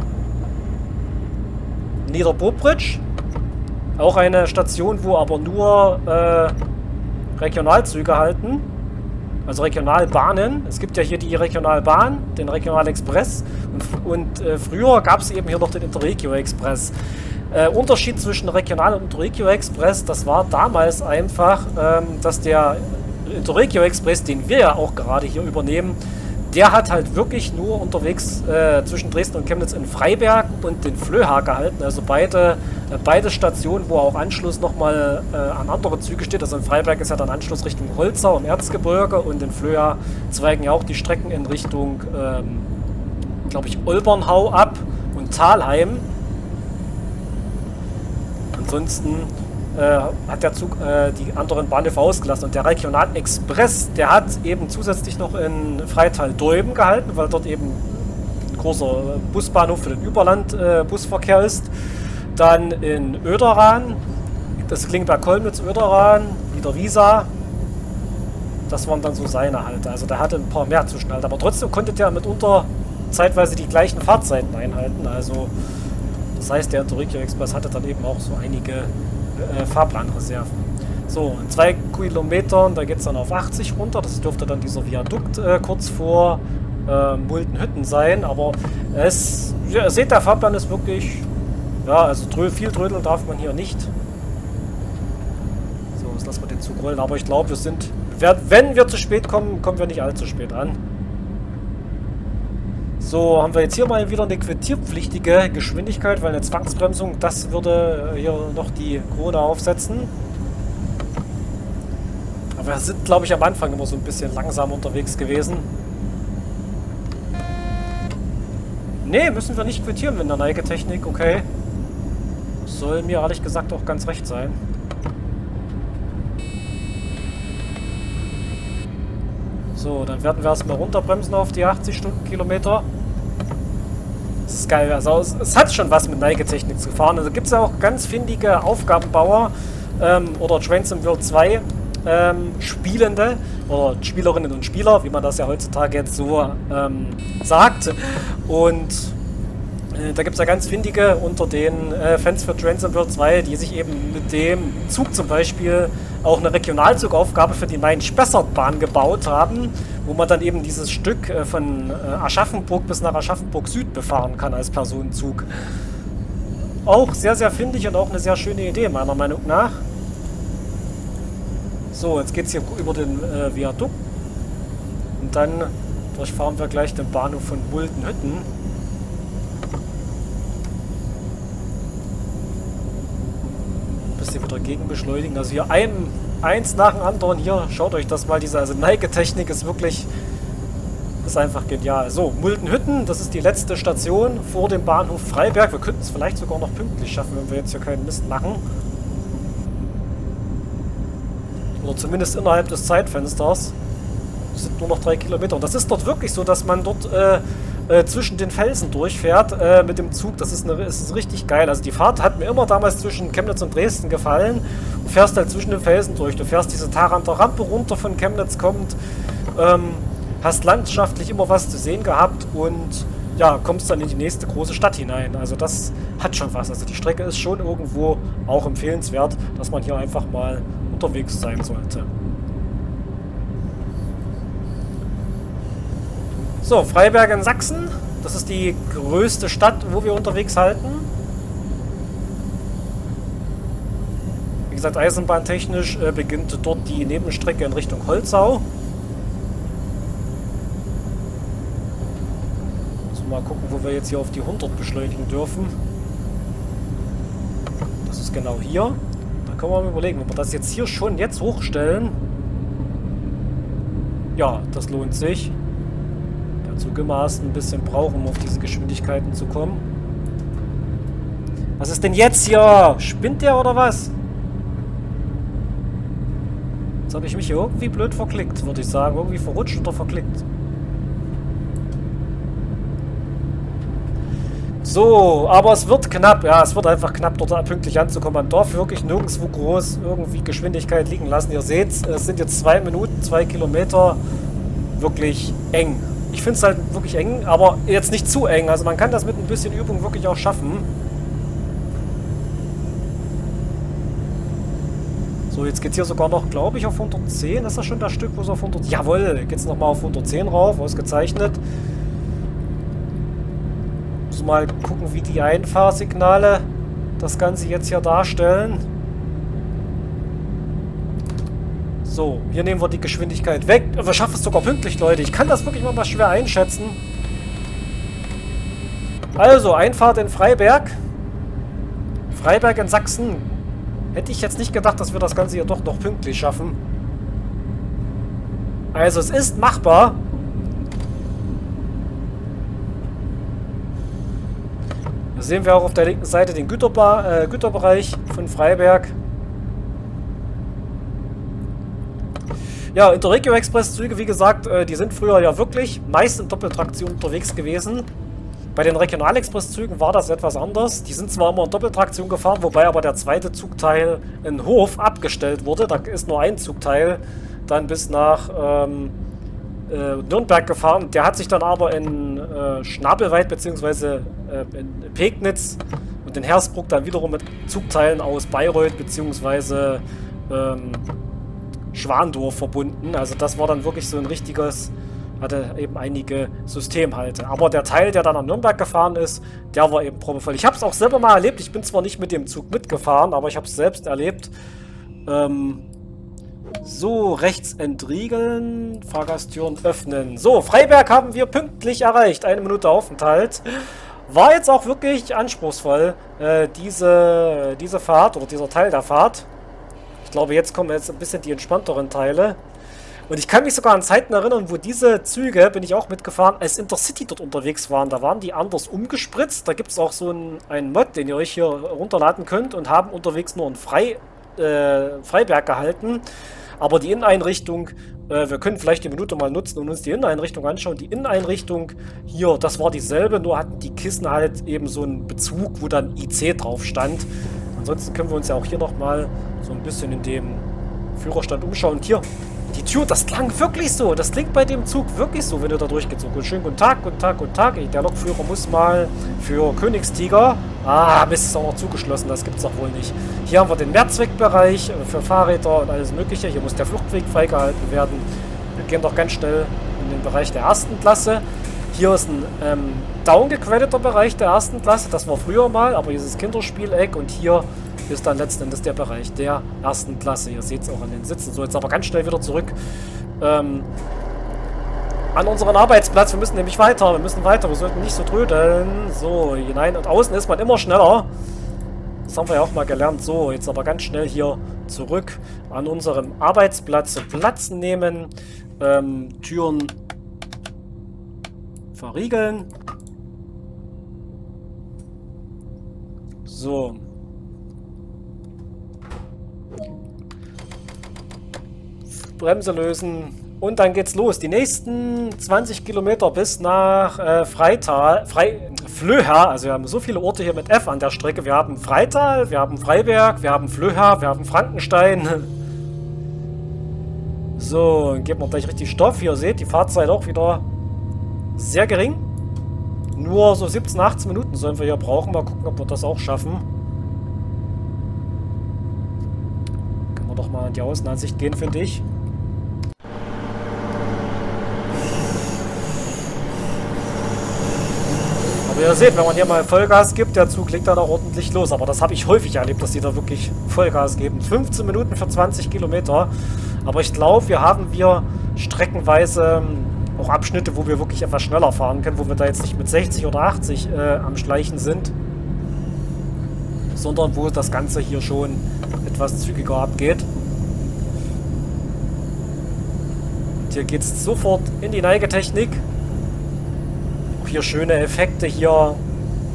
Niederbobridge. Auch eine Station, wo aber nur äh, Regionalzüge halten. Also Regionalbahnen. Es gibt ja hier die Regionalbahn, den Regionalexpress. Und, und äh, früher gab es eben hier noch den Interregio Express. Äh, Unterschied zwischen Regional- und Interregio Express, das war damals einfach, ähm, dass der Interregio Express, den wir ja auch gerade hier übernehmen, der hat halt wirklich nur unterwegs äh, zwischen Dresden und Chemnitz in Freiberg und den Flöha gehalten. Also beide, äh, beide Stationen, wo auch Anschluss nochmal äh, an andere Züge steht. Also in Freiberg ist ja dann Anschluss Richtung Holzau im Erzgebirge und in Flöha zweigen ja auch die Strecken in Richtung, ähm, glaube ich, Olbernhau ab und Thalheim. Ansonsten äh, hat der Zug äh, die anderen Bahnhöfe ausgelassen. Und der Regionalexpress, der hat eben zusätzlich noch in Freital-Deuben gehalten, weil dort eben ein großer Busbahnhof für den Überland-Busverkehr äh, ist. Dann in Oederan, das Klingberg-Kolmnitz, Oederan, Niederwiesa. Das waren dann so seine Halte. Also der hatte ein paar mehr Zwischenhalte. Aber trotzdem konnte der mitunter zeitweise die gleichen Fahrzeiten einhalten. Also das heißt, der Interregio Express hatte dann eben auch so einige äh, Fahrplanreserven. So, in zwei Kilometern, da geht es dann auf achtzig runter. Das dürfte dann dieser Viadukt äh, kurz vor äh, Muldenhütten sein. Aber es, ja, ihr seht, der Fahrplan ist wirklich, ja, also drö viel drödeln darf man hier nicht. So, jetzt lassen wir den Zug rollen. Aber ich glaube, wir sind, wenn wir zu spät kommen, kommen wir nicht allzu spät an. So, haben wir jetzt hier mal wieder eine quittierpflichtige Geschwindigkeit, weil eine Zwangsbremsung, das würde hier noch die Krone aufsetzen. Aber wir sind, glaube ich, am Anfang immer so ein bisschen langsam unterwegs gewesen. Nee, müssen wir nicht quittieren mit der Neigetechnik, okay. Soll mir ehrlich gesagt auch ganz recht sein. So, dann werden wir erstmal runterbremsen auf die achtzig Stundenkilometer. Das ist geil. Also es, es hat schon was mit Neigetechnik zu fahren. Also gibt es ja auch ganz findige Aufgabenbauer ähm, oder Train Sim World zwei ähm, Spielende oder Spielerinnen und Spieler, wie man das ja heutzutage jetzt so ähm, sagt. Und äh, da gibt es ja ganz findige unter den äh, Fans für Train Sim World zwei, die sich eben mit dem Zug zum Beispiel auch eine Regionalzugaufgabe für die Main-Spessart-Bahn gebaut haben, wo man dann eben dieses Stück äh, von äh, Aschaffenburg bis nach Aschaffenburg Süd befahren kann als Personenzug. Auch sehr, sehr findig und auch eine sehr schöne Idee, meiner Meinung nach. So, jetzt geht es hier über den äh, Viadukt. Und dann durchfahren wir gleich den Bahnhof von Muldenhütten. Bisschen wieder gegenbeschleunigen. Also hier ein, eins nach dem anderen. Hier, schaut euch das mal. Diese also Neigetechnik ist wirklich, ist einfach genial. So, Muldenhütten, das ist die letzte Station vor dem Bahnhof Freiberg. Wir könnten es vielleicht sogar noch pünktlich schaffen, wenn wir jetzt hier keinen Mist machen. Oder zumindest innerhalb des Zeitfensters. Das sind nur noch drei Kilometer. Und das ist dort wirklich so, dass man dort äh, äh, zwischen den Felsen durchfährt äh, mit dem Zug. Das ist, eine, das ist richtig geil. Also die Fahrt hat mir immer damals zwischen Chemnitz und Dresden gefallen. Du fährst halt zwischen den Felsen durch. Du fährst diese Taranter Rampe runter von Chemnitz kommt. Ähm, hast landschaftlich immer was zu sehen gehabt und ja, kommst dann in die nächste große Stadt hinein. Also das hat schon was. Also die Strecke ist schon irgendwo auch empfehlenswert, dass man hier einfach mal unterwegs sein sollte. So, Freiberg in Sachsen. Das ist die größte Stadt, wo wir unterwegs halten. Wie gesagt, eisenbahntechnisch äh, beginnt dort die Nebenstrecke in Richtung Holzau. So, mal gucken, wo wir jetzt hier auf die hundert beschleunigen dürfen. Das ist genau hier. Dann können wir mal überlegen, ob wir das jetzt hier schon jetzt hochstellen. Ja, das lohnt sich. Zugemaßen ein bisschen brauchen, um auf diese Geschwindigkeiten zu kommen. Was ist denn jetzt hier? Spinnt der oder was? Jetzt habe ich mich hier irgendwie blöd verklickt, würde ich sagen. Irgendwie verrutscht oder verklickt. So, aber es wird knapp. Ja, es wird einfach knapp, dort pünktlich anzukommen. Man darf wirklich nirgendwo groß irgendwie Geschwindigkeit liegen lassen. Ihr seht, es sind jetzt zwei Minuten, zwei Kilometer. Wirklich eng. Ich finde es halt wirklich eng, aber jetzt nicht zu eng. Also man kann das mit ein bisschen Übung wirklich auch schaffen. So, jetzt geht es hier sogar noch, glaube ich, auf hundertzehn. Ist das schon das Stück, wo es auf hundert... Jawohl, geht es nochmal auf hundertzehn rauf, ausgezeichnet. Muss mal gucken, wie die Einfahrsignale das Ganze jetzt hier darstellen. So, hier nehmen wir die Geschwindigkeit weg. Wir schaffen es sogar pünktlich, Leute. Ich kann das wirklich mal schwer einschätzen. Also, Einfahrt in Freiberg. Freiberg in Sachsen. Hätte ich jetzt nicht gedacht, dass wir das Ganze hier doch noch pünktlich schaffen. Also, es ist machbar. Hier sehen wir auch auf der linken Seite den Güterbar, äh, Güterbereich von Freiberg. Ja, Interregio-Express-Züge, wie gesagt, äh, die sind früher ja wirklich meist in Doppeltraktion unterwegs gewesen. Bei den Regionalexpress-Zügen war das etwas anders. Die sind zwar immer in Doppeltraktion gefahren, wobei aber der zweite Zugteil in Hof abgestellt wurde. Da ist nur ein Zugteil dann bis nach ähm, äh, Nürnberg gefahren. Der hat sich dann aber in äh, Schnabelweit bzw. Äh, in Pegnitz und in Hersbruck dann wiederum mit Zugteilen aus Bayreuth bzw. Ähm, Schwandorf verbunden. Also das war dann wirklich so ein richtiges, hatte eben einige Systemhalte. Aber der Teil, der dann an Nürnberg gefahren ist, der war eben probevoll. Ich habe es auch selber mal erlebt. Ich bin zwar nicht mit dem Zug mitgefahren, aber ich habe es selbst erlebt. Ähm, so, rechts entriegeln, Fahrgasttüren öffnen. So, Freiberg haben wir pünktlich erreicht. Eine Minute Aufenthalt. War jetzt auch wirklich anspruchsvoll, äh, diese, diese Fahrt oder dieser Teil der Fahrt. Ich glaube, jetzt kommen jetzt ein bisschen die entspannteren Teile. Und ich kann mich sogar an Zeiten erinnern, wo diese Züge, bin ich auch mitgefahren, als Intercity dort unterwegs waren. Da waren die anders umgespritzt. Da gibt es auch so einen, einen Mod, den ihr euch hier runterladen könnt und haben unterwegs nur ein Frei, äh, Freiberg gehalten. Aber die Inneneinrichtung, äh, wir können vielleicht die Minute mal nutzen und uns die Inneneinrichtung anschauen. Die Inneneinrichtung hier, das war dieselbe, nur hatten die Kissen halt eben so einen Bezug, wo dann I C drauf stand. Ansonsten können wir uns ja auch hier nochmal so ein bisschen in dem Führerstand umschauen. Und hier, die Tür, das klang wirklich so. Das klingt bei dem Zug wirklich so, wenn du da durchgezogen bist. Schönen guten Tag, guten Tag, guten Tag. Der Lokführer muss mal für Königstiger... Ah, Mist, ist auch noch zugeschlossen. Das gibt's doch wohl nicht. Hier haben wir den Mehrzweckbereich für Fahrräder und alles Mögliche. Hier muss der Fluchtweg freigehalten werden. Wir gehen doch ganz schnell in den Bereich der ersten Klasse. Hier ist ein ähm, downgecrediter Bereich der ersten Klasse. Das war früher mal, aber hier ist das Kinderspieleck. Und hier ist dann letzten Endes der Bereich der ersten Klasse. Ihr seht es auch an den Sitzen. So, jetzt aber ganz schnell wieder zurück ähm, an unseren Arbeitsplatz. Wir müssen nämlich weiter. Wir müssen weiter. Wir sollten nicht so trödeln. So, hinein und außen ist man immer schneller. Das haben wir ja auch mal gelernt. So, jetzt aber ganz schnell hier zurück an unserem Arbeitsplatz Platz nehmen. Ähm, Türen verriegeln. So. Bremse lösen. Und dann geht's los. Die nächsten zwanzig Kilometer bis nach äh, Freital. Frei, Flöha. Also wir haben so viele Orte hier mit F an der Strecke. Wir haben Freital, wir haben Freiberg, wir haben Flöha, wir haben Frankenstein. So, dann geben wir gleich richtig Stoff. Hier seht, die Fahrzeit auch wieder sehr gering. Nur so siebzehn, achtzehn Minuten sollen wir hier brauchen. Mal gucken, ob wir das auch schaffen. Können wir doch mal in die Außenansicht gehen, finde ich. Aber ihr seht, wenn man hier mal Vollgas gibt, der Zug legt dann auch ordentlich los. Aber das habe ich häufig erlebt, dass die da wirklich Vollgas geben. fünfzehn Minuten für zwanzig Kilometer. Aber ich glaube, wir haben wir streckenweise auch Abschnitte, wo wir wirklich etwas schneller fahren können, wo wir da jetzt nicht mit sechzig oder achtzig äh, am Schleichen sind, sondern wo das Ganze hier schon etwas zügiger abgeht. Und hier geht es sofort in die Neigetechnik. Auch hier schöne Effekte hier.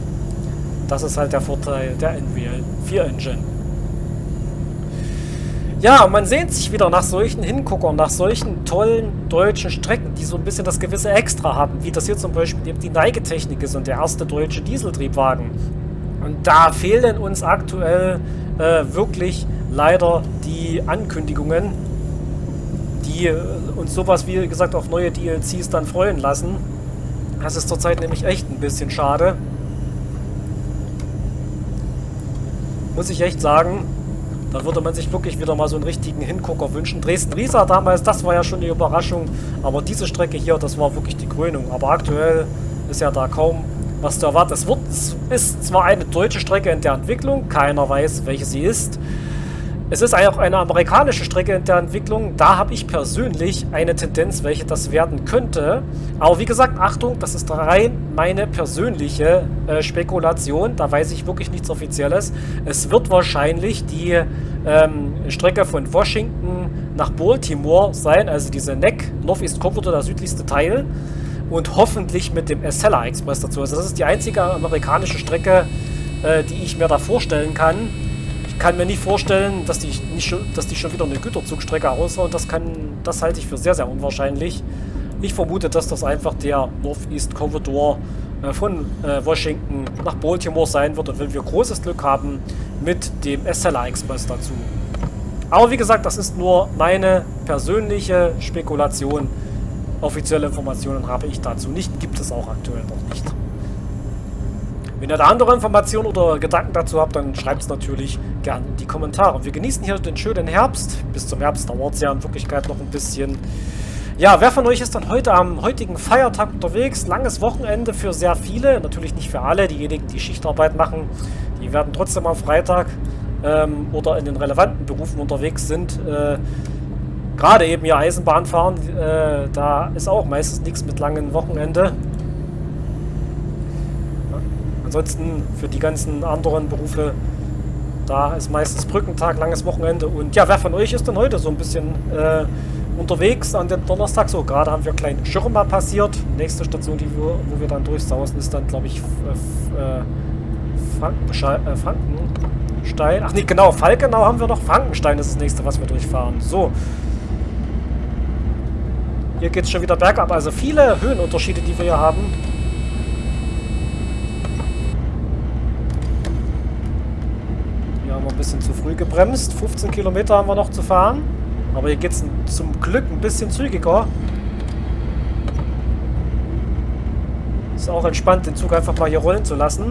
Das ist halt der Vorteil der Unreal vier Engine. Ja, man sehnt sich wieder nach solchen Hinguckern, nach solchen tollen deutschen Strecken, die so ein bisschen das gewisse Extra haben, wie das hier zum Beispiel eben die Neigetechnik ist und der erste deutsche Dieseltriebwagen. Und da fehlen uns aktuell äh, wirklich leider die Ankündigungen, die äh, uns sowas wie gesagt auf neue D L Cs dann freuen lassen. Das ist zurzeit nämlich echt ein bisschen schade. Muss ich echt sagen. Da würde man sich wirklich wieder mal so einen richtigen Hingucker wünschen. Dresden-Riesa damals, das war ja schon eine Überraschung. Aber diese Strecke hier, das war wirklich die Krönung. Aber aktuell ist ja da kaum was zu erwarten. Es wird, ist zwar eine deutsche Strecke in der Entwicklung, keiner weiß, welche sie ist. Es ist auch eine amerikanische Strecke in der Entwicklung. Da habe ich persönlich eine Tendenz, welche das werden könnte. Aber wie gesagt, Achtung, das ist rein meine persönliche äh, Spekulation. Da weiß ich wirklich nichts Offizielles. Es wird wahrscheinlich die ähm, Strecke von Washington nach Baltimore sein. Also diese N E C, Northeast Corridor, der südlichste Teil. Und hoffentlich mit dem Acela Express dazu. Also das ist die einzige amerikanische Strecke, äh, die ich mir da vorstellen kann. Ich kann mir nicht vorstellen, dass die, nicht schon, dass die schon wieder eine Güterzugstrecke ausbauen. Das, kann, das halte ich für sehr, sehr unwahrscheinlich. Ich vermute, dass das einfach der Northeast Corridor äh, von äh, Washington nach Baltimore sein wird. Und wenn wir großes Glück haben, mit dem Acela Express dazu. Aber wie gesagt, das ist nur meine persönliche Spekulation. Offizielle Informationen habe ich dazu nicht. Gibt es auch aktuell noch nicht. Wenn ihr da andere Informationen oder Gedanken dazu habt, dann schreibt es natürlich gerne in die Kommentare. Wir genießen hier den schönen Herbst. Bis zum Herbst dauert es ja in Wirklichkeit noch ein bisschen. Ja, wer von euch ist dann heute am heutigen Feiertag unterwegs? Langes Wochenende für sehr viele. Natürlich nicht für alle. Diejenigen, die Schichtarbeit machen, die werden trotzdem am Freitag ähm, oder in den relevanten Berufen unterwegs sind. Äh, Gerade eben hier Eisenbahn fahren, äh, da ist auch meistens nichts mit langem Wochenende. Ansonsten für die ganzen anderen Berufe, da ist meistens Brückentag, langes Wochenende. Und ja, wer von euch ist denn heute so ein bisschen äh, unterwegs an dem Donnerstag? So, gerade haben wir Klein Schirma passiert. Nächste Station, die wir, wo wir dann durchsausen, ist dann, glaube ich, äh, Frankenstein, äh, Frankenstein. Ach nee, genau, Falkenau haben wir noch. Frankenstein ist das nächste, was wir durchfahren. So. Hier geht es schon wieder bergab. Also viele Höhenunterschiede, die wir hier haben. Ein bisschen zu früh gebremst. fünfzehn Kilometer haben wir noch zu fahren. Aber hier geht es zum Glück ein bisschen zügiger. Ist auch entspannt, den Zug einfach mal hier rollen zu lassen.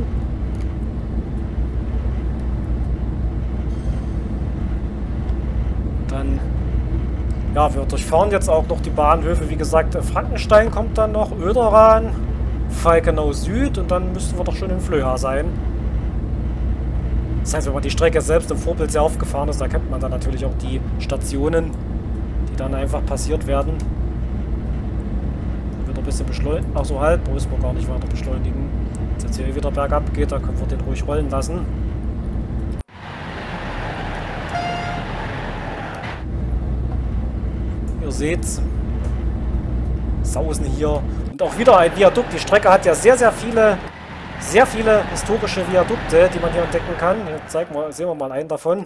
Dann, ja, wir durchfahren jetzt auch noch die Bahnhöfe. Wie gesagt, Frankenstein kommt dann noch, Oederan, Falkenau Süd und dann müssten wir doch schon in Flöha sein. Das heißt, wenn man die Strecke selbst im Vorbild sehr aufgefahren ist, da kennt man dann natürlich auch die Stationen, die dann einfach passiert werden. Wieder ein bisschen beschleunigen. Achso, halt, da müssen wir gar nicht weiter beschleunigen. Wenn es jetzt hier wieder bergab geht, dann können wir den ruhig rollen lassen. Ihr seht's. Sausen hier. Und auch wieder ein Viadukt. Die Strecke hat ja sehr, sehr viele... Sehr viele historische Viadukte, die man hier entdecken kann. Hier zeigen wir, sehen wir mal einen davon.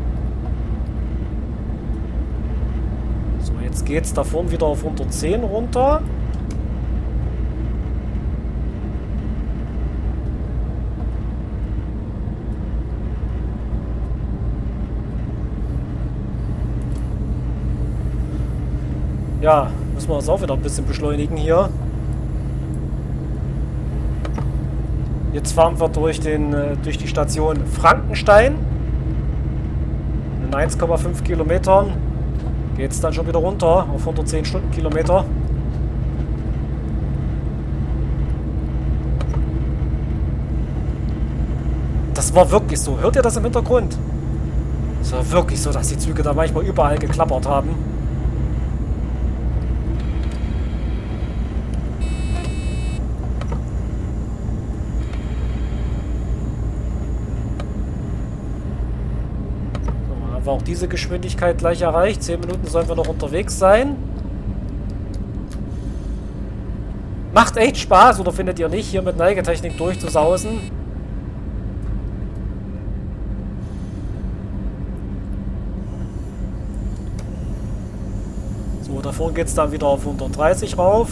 So, jetzt geht es da vorne wieder auf hundertzehn runter. Ja, müssen wir uns auch wieder ein bisschen beschleunigen hier. Jetzt fahren wir durch, den, äh, durch die Station Frankenstein. In eins Komma fünf Kilometern geht es dann schon wieder runter auf hundertzehn Stundenkilometer. Das war wirklich so. Hört ihr das im Hintergrund? Es war wirklich so, dass die Züge da manchmal überall geklappert haben. Auch diese Geschwindigkeit gleich erreicht. zehn Minuten sollen wir noch unterwegs sein. Macht echt Spaß, oder findet ihr nicht, hier mit Neigetechnik durchzusausen? So, da vorne geht es dann wieder auf hundertdreißig rauf.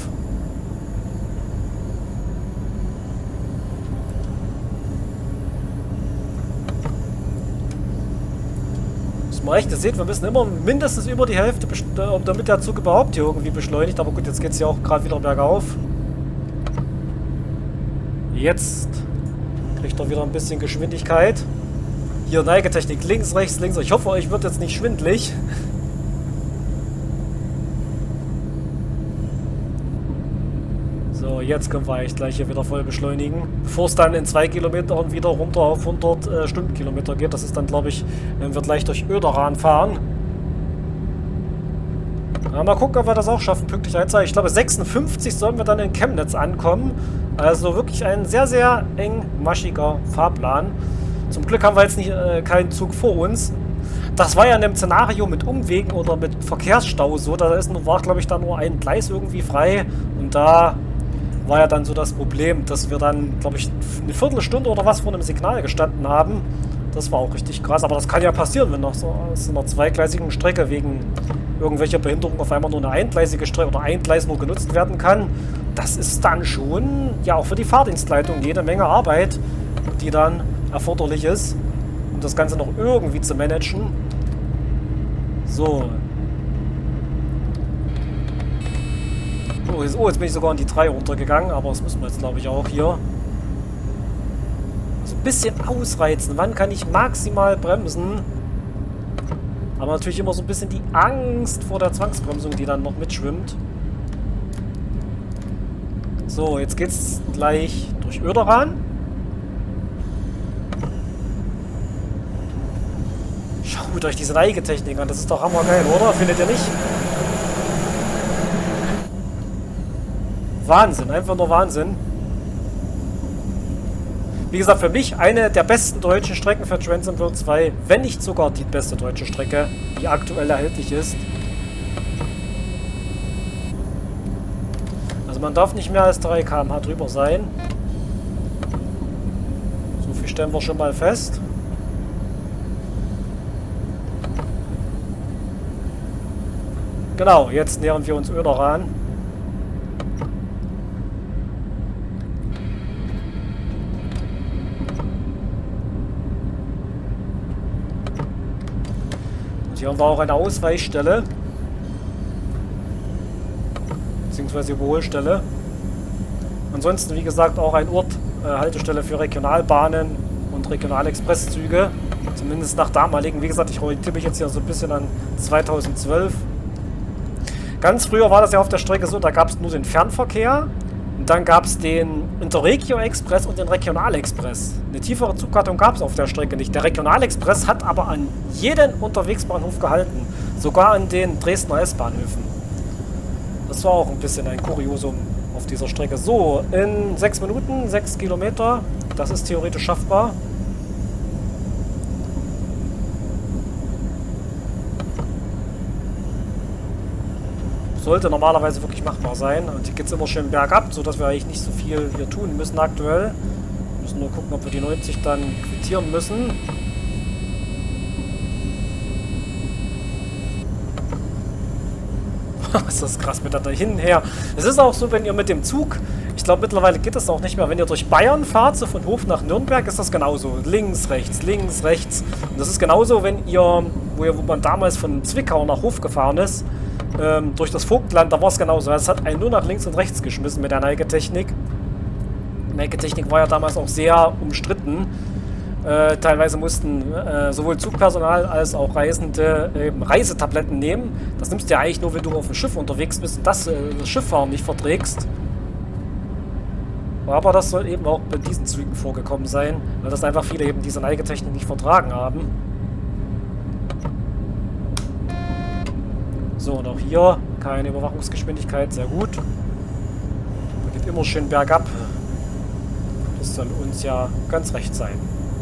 Recht, ihr seht, wir müssen immer mindestens über die Hälfte, damit der Zug überhaupt hier irgendwie beschleunigt. Aber gut, jetzt geht es ja auch gerade wieder bergauf. Jetzt kriegt er wieder ein bisschen Geschwindigkeit. Hier Neigetechnik links, rechts, links. Ich hoffe, euch wird jetzt nicht schwindelig. So, jetzt können wir eigentlich gleich hier wieder voll beschleunigen. Bevor es dann in zwei Kilometern wieder runter auf hundert äh, Stundenkilometer geht. Das ist dann, glaube ich, wenn wir gleich durch Öderan fahren. Ja, mal gucken, ob wir das auch schaffen, pünktlich einzahlen. Ich glaube, sechsundfünfzig sollen wir dann in Chemnitz ankommen. Also wirklich ein sehr, sehr engmaschiger Fahrplan. Zum Glück haben wir jetzt nicht, äh, keinen Zug vor uns. Das war ja in dem Szenario mit Umwegen oder mit Verkehrsstau so. Da ist, war, glaube ich, da nur ein Gleis irgendwie frei. Und da war ja dann so das Problem, dass wir dann, glaube ich, eine Viertelstunde oder was vor einem Signal gestanden haben. Das war auch richtig krass. Aber das kann ja passieren, wenn nach so einer zweigleisigen Strecke wegen irgendwelcher Behinderung auf einmal nur eine eingleisige Strecke oder ein Gleis nur genutzt werden kann. Das ist dann schon, ja, auch für die Fahrdienstleitung jede Menge Arbeit, die dann erforderlich ist, um das Ganze noch irgendwie zu managen. So. Oh, jetzt, oh, jetzt bin ich sogar in die drei runtergegangen, aber das müssen wir jetzt, glaube ich, auch hier. So ein bisschen ausreizen. Wann kann ich maximal bremsen? Aber natürlich immer so ein bisschen die Angst vor der Zwangsbremsung, die dann noch mitschwimmt. So, jetzt geht's gleich durch Öderan. Schaut euch diese Neigetechnik an, das ist doch hammergeil, oder? Findet ihr nicht? Wahnsinn, einfach nur Wahnsinn. Wie gesagt, für mich eine der besten deutschen Strecken für Trans Am World zwei, wenn nicht sogar die beste deutsche Strecke, die aktuell erhältlich ist. Also man darf nicht mehr als drei Kilometer pro Stunde drüber sein. So viel stellen wir schon mal fest. Genau, jetzt nähern wir uns Öderan. Hier haben wir auch eine Ausweichstelle. Beziehungsweise Überholstelle. Ansonsten, wie gesagt, auch ein Ort, äh, Haltestelle für Regionalbahnen und Regionalexpresszüge. Zumindest nach damaligen. Wie gesagt, ich orientiere mich jetzt hier so ein bisschen an zweitausendzwölf. Ganz früher war das ja auf der Strecke so, da gab es nur den Fernverkehr. Und dann gab es den Interregio-Express und den Regionalexpress. Eine tiefere Zuggattung gab es auf der Strecke nicht. Der Regionalexpress hat aber an jeden Unterwegsbahnhof gehalten. Sogar an den Dresdner S-Bahnhöfen. Das war auch ein bisschen ein Kuriosum auf dieser Strecke. So, in sechs Minuten, sechs Kilometer. Das ist theoretisch schaffbar. Sollte normalerweise wirklich machbar sein. Und hier geht es immer schön bergab, sodass wir eigentlich nicht so viel hier tun müssen aktuell. Wir müssen nur gucken, ob wir die neunzig dann quittieren müssen. Ist das krass mit da hin her. Es ist auch so, wenn ihr mit dem Zug, ich glaube mittlerweile geht das auch nicht mehr, wenn ihr durch Bayern fahrt, so von Hof nach Nürnberg, ist das genauso. Links, rechts, links, rechts. Und das ist genauso, wenn ihr, wo, ihr, wo man damals von Zwickau nach Hof gefahren ist, ähm, durch das Vogtland, da war es genauso. Es hat einen nur nach links und rechts geschmissen mit der Neigetechnik. Neigetechnik war ja damals auch sehr umstritten. Äh, teilweise mussten äh, sowohl Zugpersonal als auch Reisende äh, Reisetabletten nehmen. Das nimmst du ja eigentlich nur, wenn du auf dem Schiff unterwegs bist und das, äh, das Schifffahren nicht verträgst. Aber das soll eben auch bei diesen Zügen vorgekommen sein, weil das einfach viele eben diese Neigetechnik nicht vertragen haben. So, und auch hier keine Überwachungsgeschwindigkeit, sehr gut. Da geht immer schön bergab. Das soll uns ja ganz recht sein.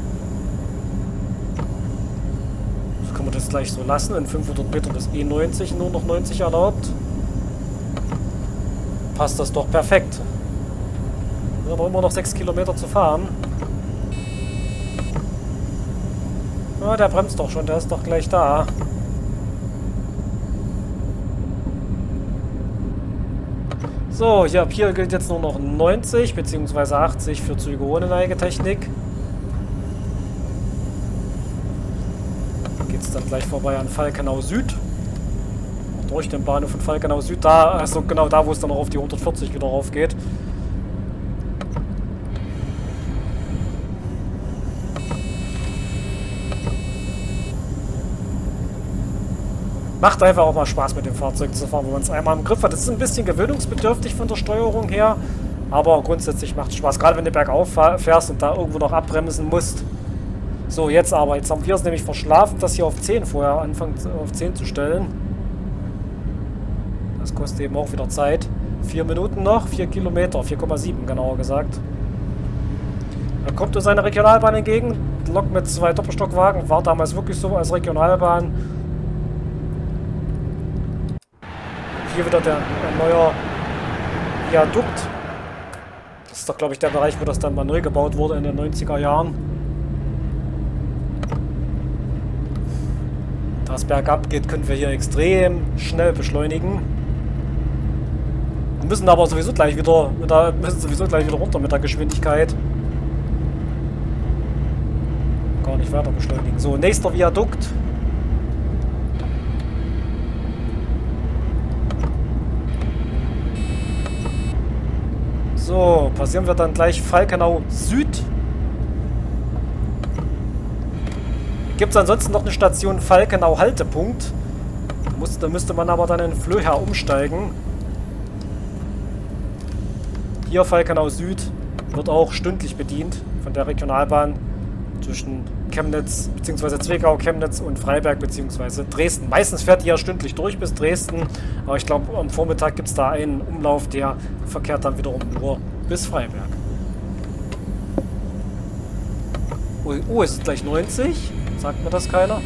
Das können wir das gleich so lassen. In fünfhundert Metern ist eh neunzig, nur noch neunzig erlaubt. Passt das doch perfekt. Wir haben aber immer noch sechs Kilometer zu fahren. Ja, der bremst doch schon, der ist doch gleich da. So, ja, hier gilt jetzt nur noch neunzig bzw. achtzig für Züge ohne Neigetechnik. Geht es dann gleich vorbei an Falkenau Süd. Noch durch den Bahnhof von Falkenau Süd. Da, also genau da, wo es dann noch auf die hundertvierzig wieder rauf geht. Macht einfach auch mal Spaß mit dem Fahrzeug zu fahren, wenn man es einmal im Griff hat. Das ist ein bisschen gewöhnungsbedürftig von der Steuerung her, aber grundsätzlich macht es Spaß, gerade wenn du bergauf fährst und da irgendwo noch abbremsen musst. So, jetzt aber. Jetzt haben wir es nämlich verschlafen, das hier auf zehn vorher anfangen auf zehn zu stellen. Das kostet eben auch wieder Zeit. Vier Minuten noch, vier Kilometer, vier Komma sieben genauer gesagt. Da kommt uns eine Regionalbahn entgegen. Lok mit zwei Doppelstockwagen. War damals wirklich so als Regionalbahn. Hier wieder der ein neuer Viadukt. Das ist doch, glaube ich, der Bereich, wo das dann mal neu gebaut wurde in den neunziger Jahren. Da es bergab geht, können wir hier extrem schnell beschleunigen. Wir müssen aber sowieso gleich wieder, mit der, müssen sowieso gleich wieder runter mit der Geschwindigkeit. Gar nicht weiter beschleunigen. So, nächster Viadukt. So, passieren wir dann gleich Falkenau Süd. Gibt es ansonsten noch eine Station Falkenau Haltepunkt. Muss, da müsste man aber dann in Flöha umsteigen. Hier Falkenau Süd wird auch stündlich bedient von der Regionalbahn zwischen Chemnitz bzw. Zwickau, Chemnitz und Freiberg bzw. Dresden. Meistens fährt die ja stündlich durch bis Dresden, aber ich glaube am Vormittag gibt es da einen Umlauf, der verkehrt dann wiederum nur bis Freiberg. Oh, oh, es ist gleich neunzig. Sagt mir das keiner?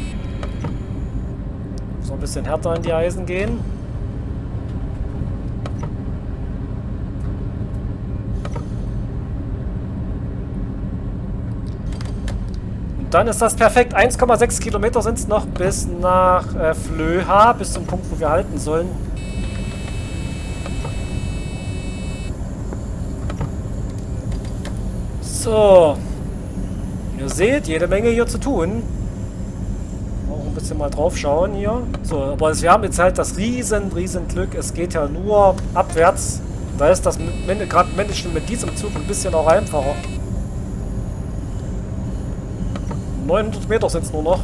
So ein bisschen härter in die Eisen gehen. Dann ist das perfekt. eins Komma sechs Kilometer sind es noch bis nach äh, Flöha, bis zum Punkt, wo wir halten sollen. So. Ihr seht, jede Menge hier zu tun. Auch ein bisschen mal drauf schauen hier. So, aber wir haben jetzt halt das riesen, riesen Glück. Es geht ja nur abwärts. Da ist das gerade Menschen mit diesem Zug ein bisschen auch einfacher. neunhundert Meter sind es nur noch.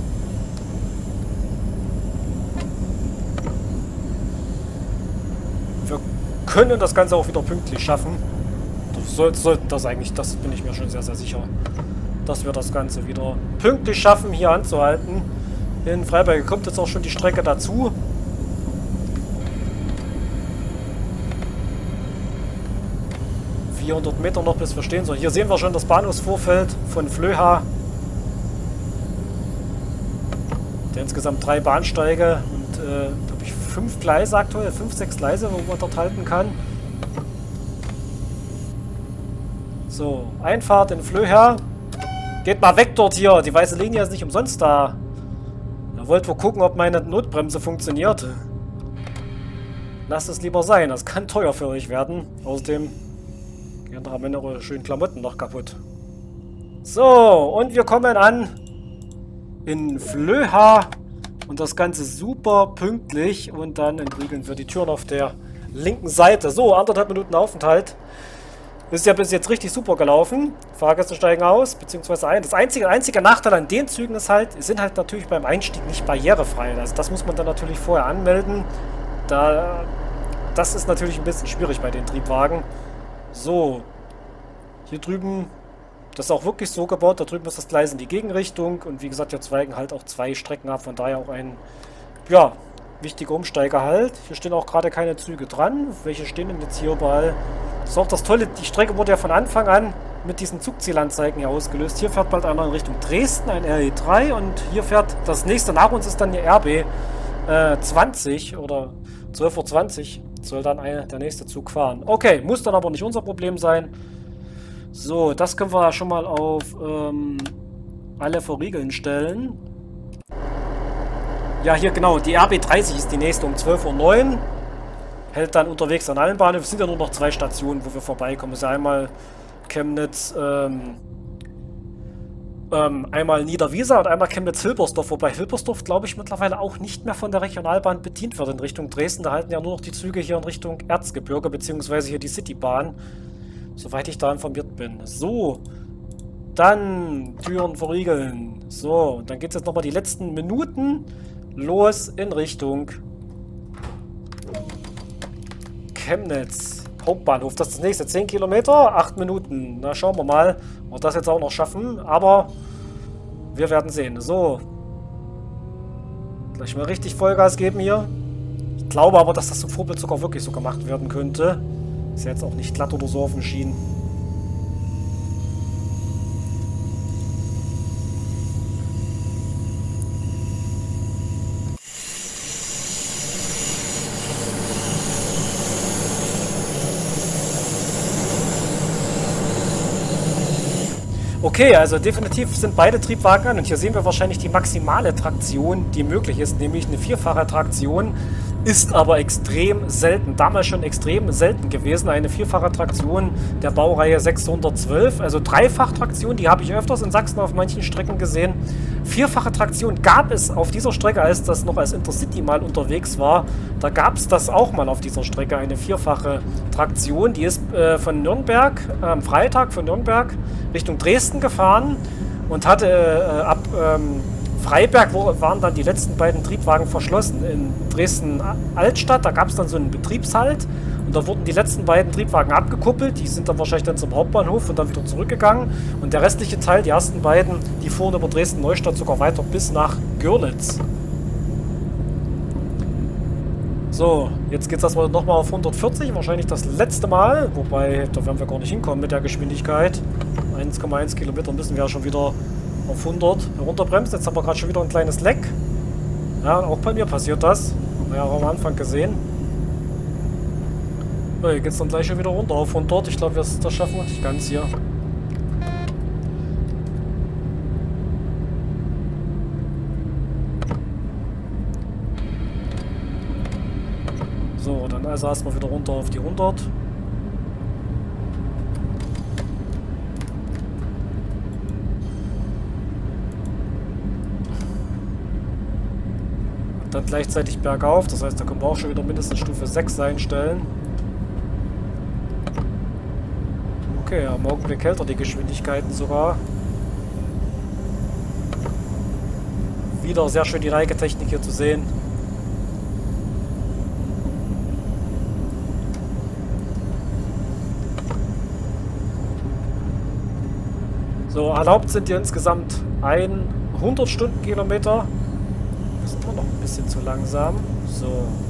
Wir können das Ganze auch wieder pünktlich schaffen. Wir sollten das eigentlich, das bin ich mir schon sehr, sehr sicher, dass wir das Ganze wieder pünktlich schaffen, hier anzuhalten. In Freiberg kommt jetzt auch schon die Strecke dazu. vierhundert Meter noch, bis wir stehen sollen. Hier sehen wir schon das Bahnhofsvorfeld von Flöha. Der insgesamt drei Bahnsteige und äh, glaube ich fünf Gleise aktuell, fünf, sechs Gleise, wo man dort halten kann. So, Einfahrt in Flöha. Geht mal weg dort hier, die weiße Linie ist nicht umsonst da. Da wollt wohl gucken, ob meine Notbremse funktioniert. Lasst es lieber sein, das kann teuer für euch werden. Außerdem gehen da am Ende eure schönen Klamotten noch kaputt. So, und wir kommen an in Flöha und das Ganze super pünktlich und dann entriegeln wir die Türen auf der linken Seite. So, anderthalb Minuten Aufenthalt. Ist ja bis jetzt richtig super gelaufen. Fahrgäste steigen aus, beziehungsweise ein. Das einzige, einzige Nachteil an den Zügen ist halt, sie sind halt natürlich beim Einstieg nicht barrierefrei. Also das muss man dann natürlich vorher anmelden. Da, das ist natürlich ein bisschen schwierig bei den Triebwagen. So, hier drüben, das ist auch wirklich so gebaut, da drüben ist das Gleis in die Gegenrichtung und wie gesagt, hier zweigen halt auch zwei Strecken ab, von daher auch ein, ja, wichtiger Umsteiger halt. Hier stehen auch gerade keine Züge dran. Welche stehen denn jetzt hier überall? Das ist auch das Tolle, die Strecke wurde ja von Anfang an mit diesen Zugzielanzeigen hier ausgelöst. Hier fährt bald einer in Richtung Dresden, ein R E drei und hier fährt das nächste nach uns ist dann die R B äh, zwanzig oder zwölf Uhr zwanzig soll dann eine, der nächste Zug fahren. Okay, muss dann aber nicht unser Problem sein. So, das können wir schon mal auf ähm, alle verriegeln stellen. Ja, hier genau, die R B dreißig ist die nächste um zwölf Uhr neun. hält dann unterwegs an allen Bahnhöfen. Es sind ja nur noch zwei Stationen, wo wir vorbeikommen. Es ist ja einmal Chemnitz, ähm, ähm, einmal Niederwiesa und einmal Chemnitz-Hilbersdorf, wobei Hilbersdorf, glaube ich, mittlerweile auch nicht mehr von der Regionalbahn bedient wird in Richtung Dresden. Da halten ja nur noch die Züge hier in Richtung Erzgebirge, beziehungsweise hier die Citybahn, soweit ich da informiert bin. So, dann Türen verriegeln. So, und dann geht es jetzt nochmal die letzten Minuten los in Richtung Chemnitz. Hauptbahnhof, das ist das nächste. zehn Kilometer, acht Minuten. Na, schauen wir mal, ob wir das jetzt auch noch schaffen. Aber wir werden sehen. So. Gleich mal richtig Vollgas geben hier. Ich glaube aber, dass das zum Vorbild sogar wirklich so gemacht werden könnte. Ist ja jetzt auch nicht glatt oder so auf den Schienen. Okay, also definitiv sind beide Triebwagen an und hier sehen wir wahrscheinlich die maximale Traktion, die möglich ist, nämlich eine vierfache Traktion, ist aber extrem selten, damals schon extrem selten gewesen, eine vierfache Traktion der Baureihe sechshundertzwölf, also Dreifach-Traktion, die habe ich öfters in Sachsen auf manchen Strecken gesehen. Vierfache Traktion gab es auf dieser Strecke, als das noch als Intercity mal unterwegs war, da gab es das auch mal auf dieser Strecke, eine vierfache Traktion, die ist äh, von Nürnberg, äh, am Freitag von Nürnberg Richtung Dresden gefahren und hatte äh, ab ähm, Freiberg wo, waren dann die letzten beiden Triebwagen verschlossen. In Dresden-Altstadt, da gab es dann so einen Betriebshalt und da wurden die letzten beiden Triebwagen abgekuppelt. Die sind dann wahrscheinlich dann zum Hauptbahnhof und dann wieder zurückgegangen. Und der restliche Teil, die ersten beiden, die fuhren über Dresden-Neustadt sogar weiter bis nach Görlitz. So, jetzt geht es erstmal nochmal auf hundertvierzig, wahrscheinlich das letzte Mal, wobei, da werden wir gar nicht hinkommen mit der Geschwindigkeit. eins Komma eins Kilometer müssen wir ja schon wieder auf hundert herunterbremsen. Jetzt haben wir gerade schon wieder ein kleines Leck. Ja, auch bei mir passiert das. Haben wir ja auch am Anfang gesehen. So, hier geht es dann gleich schon wieder runter auf hundert. Ich glaube, das schaffen wir nicht ganz hier. So, dann also erstmal wieder runter auf die hundert. Dann gleichzeitig bergauf, das heißt, da können wir auch schon wieder mindestens Stufe sechs einstellen. Okay, ja, im Augenblick hält er die Geschwindigkeiten sogar. Wieder sehr schön die Reigetechnik hier zu sehen. So, erlaubt sind hier insgesamt hundert Stundenkilometer. Das ist immer noch ein bisschen zu langsam. So.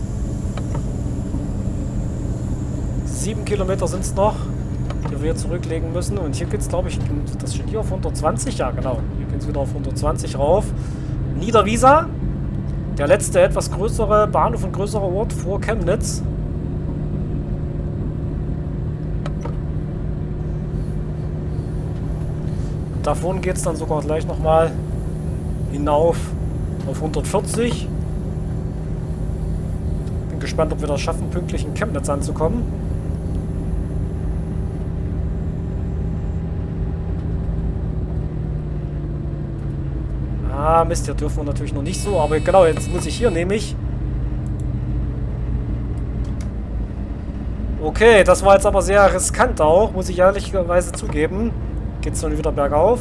Sieben Kilometer sind es noch, die wir zurücklegen müssen. Und hier geht es, glaube ich, das steht hier auf hundertzwanzig. Ja, genau. Hier geht es wieder auf hundertzwanzig rauf. Niederwiesa. Der letzte etwas größere Bahnhof und größerer Ort vor Chemnitz. Da vorne geht es dann sogar gleich nochmal hinauf auf hundertvierzig. Bin gespannt, ob wir das schaffen, pünktlich in Chemnitz anzukommen. Ah, Mist, hier dürfen wir natürlich noch nicht so, aber genau, jetzt muss ich hier nämlich... Okay, das war jetzt aber sehr riskant auch, muss ich ehrlicherweise zugeben. Geht es dann wieder bergauf.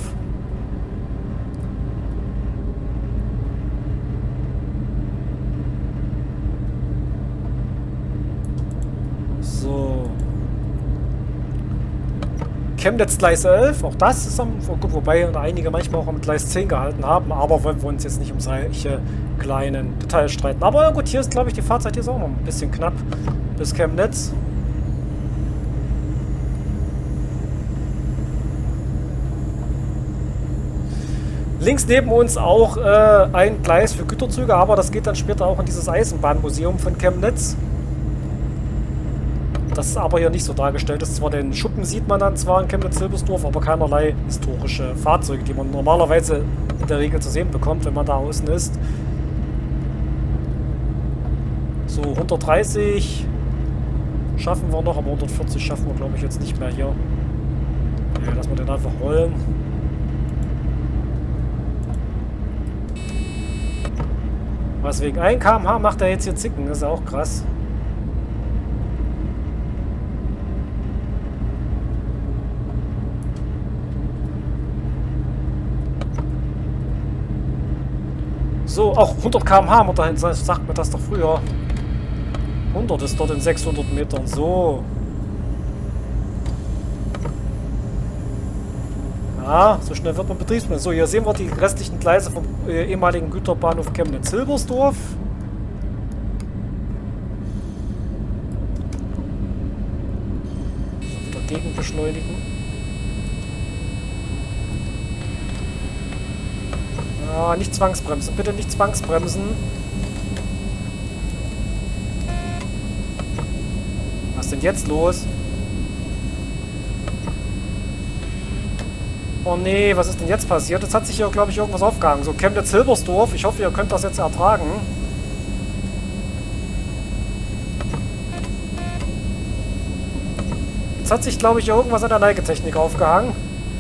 So. Chemnitz Gleis elf, auch das ist am... Gut, wobei einige manchmal auch am Gleis zehn gehalten haben, aber wollen wir uns jetzt nicht um solche kleinen Details streiten. Aber gut, hier ist, glaube ich, die Fahrzeit hier ist auch noch ein bisschen knapp bis Chemnitz. Links neben uns auch äh, ein Gleis für Güterzüge, aber das geht dann später auch in dieses Eisenbahnmuseum von Chemnitz. Das ist aber hier nicht so dargestellt. Das ist zwar den Schuppen sieht man dann zwar in Chemnitz-Hilbersdorf, aber keinerlei historische Fahrzeuge, die man normalerweise in der Regel zu sehen bekommt, wenn man da außen ist. So, hundertdreißig. Schaffen wir noch, aber hundertvierzig schaffen wir, glaube ich, jetzt nicht mehr hier. Ja, lassen wir den einfach rollen. Was, wegen ein Kilometer pro Stunde macht er jetzt hier Zicken, das ist ja auch krass. So, auch hundert Kilometer pro Stunde haben wir dahin, sagt mir das doch früher. hundert ist dort in sechshundert Metern, so. Ja, so schnell wird man betriebsmäßig. So, hier sehen wir die restlichen Gleise vom äh, ehemaligen Güterbahnhof Chemnitz-Silbersdorf. So, wieder gegenbeschleunigen. Ja, nicht zwangsbremsen, bitte nicht zwangsbremsen. Was ist denn jetzt los? Oh nee, was ist denn jetzt passiert? Jetzt hat sich hier, glaube ich, irgendwas aufgehangen. So, Chemnitz-Silbersdorf. Ich hoffe, ihr könnt das jetzt ertragen. Jetzt hat sich, glaube ich, irgendwas an der Neigetechnik aufgehangen.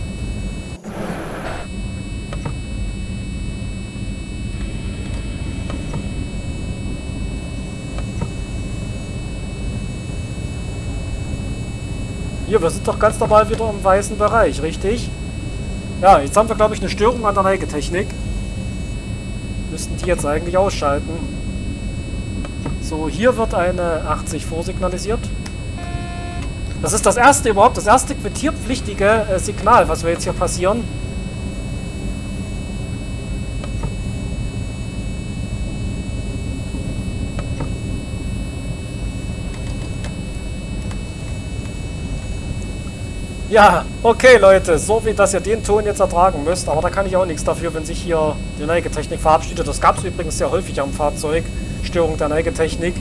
Hier, wir sind doch ganz normal wieder im weißen Bereich, richtig? Ja, jetzt haben wir, glaube ich, eine Störung an der Neigetechnik. Müssten die jetzt eigentlich ausschalten. So, hier wird eine achtzig vorsignalisiert. Das ist das erste überhaupt, das erste quitierpflichtige äh, Signal, was wir jetzt hier passieren. Ja, okay Leute, so wie dass ihr den Ton jetzt ertragen müsst, aber da kann ich auch nichts dafür, wenn sich hier die Neigetechnik verabschiedet. Das gab es übrigens sehr häufig am Fahrzeug, Störung der Neigetechnik.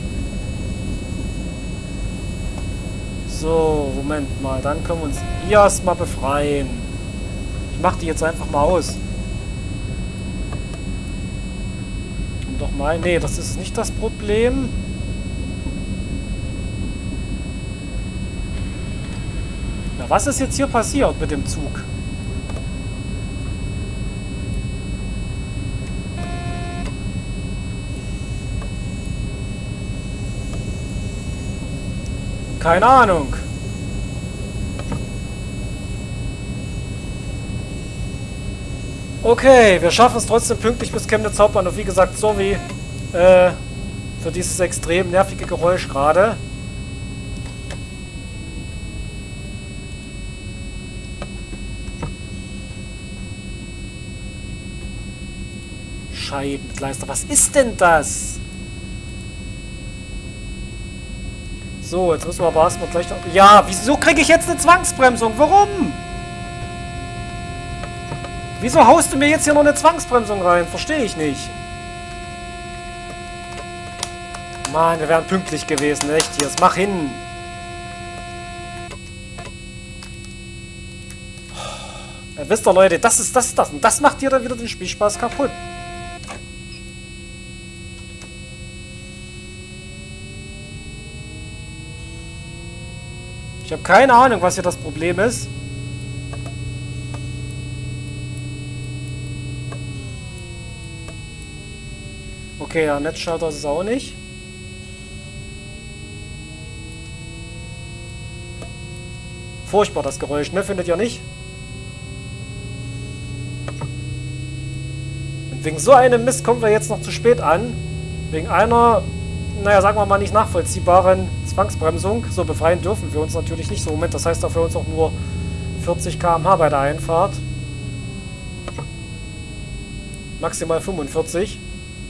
So, Moment mal, dann können wir uns erstmal befreien. Ich mach die jetzt einfach mal aus. Und doch mal, nee, das ist nicht das Problem. Was ist jetzt hier passiert mit dem Zug? Keine Ahnung. Okay, wir schaffen es trotzdem pünktlich bis Chemnitz Hauptbahnhof. Wie gesagt, sorry äh, für dieses extrem nervige Geräusch gerade. Scheibengleister, was ist denn das? So, jetzt müssen wir aber erstmal gleich noch... Ja, wieso kriege ich jetzt eine Zwangsbremsung? Warum? Wieso haust du mir jetzt hier noch eine Zwangsbremsung rein? Verstehe ich nicht. Mann, wir wären pünktlich gewesen, echt hier. Mach hin. Ja, wisst ihr, Leute, das ist das, ist das. Und das macht dir dann wieder den Spielspaß kaputt. Ich habe keine Ahnung, was hier das Problem ist. Okay, ja, Netzschalter ist es auch nicht. Furchtbar das Geräusch, ne? Findet ihr nicht? Und wegen so einem Mist kommen wir jetzt noch zu spät an. Wegen einer, naja, sagen wir mal nicht nachvollziehbaren Zwangsbremsung. So, befreien dürfen wir uns natürlich nicht so. Moment, das heißt auch für uns auch nur vierzig Kilometer pro Stunde bei der Einfahrt. Maximal fünfundvierzig.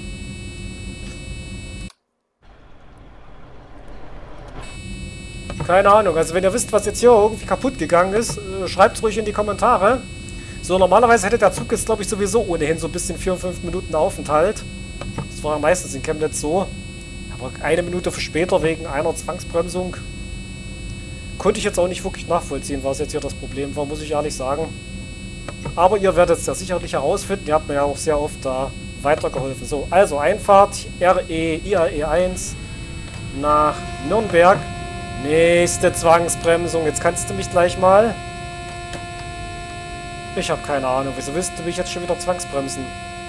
Keine Ahnung, also wenn ihr wisst, was jetzt hier irgendwie kaputt gegangen ist, schreibt es ruhig in die Kommentare. So, normalerweise hätte der Zug jetzt, glaube ich, sowieso ohnehin so ein bisschen vier, fünf Minuten Aufenthalt. Das war ja meistens in Chemnitz so. Aber eine Minute später wegen einer Zwangsbremsung konnte ich jetzt auch nicht wirklich nachvollziehen, was jetzt hier das Problem war, muss ich ehrlich sagen. Aber ihr werdet es ja sicherlich herausfinden. Ihr habt mir ja auch sehr oft da weitergeholfen. So, also Einfahrt R E I A E eins nach Nürnberg. Nächste Zwangsbremsung. Jetzt kannst du mich gleich mal... Ich habe keine Ahnung. Wieso willst du mich jetzt schon wieder zwangsbremsen?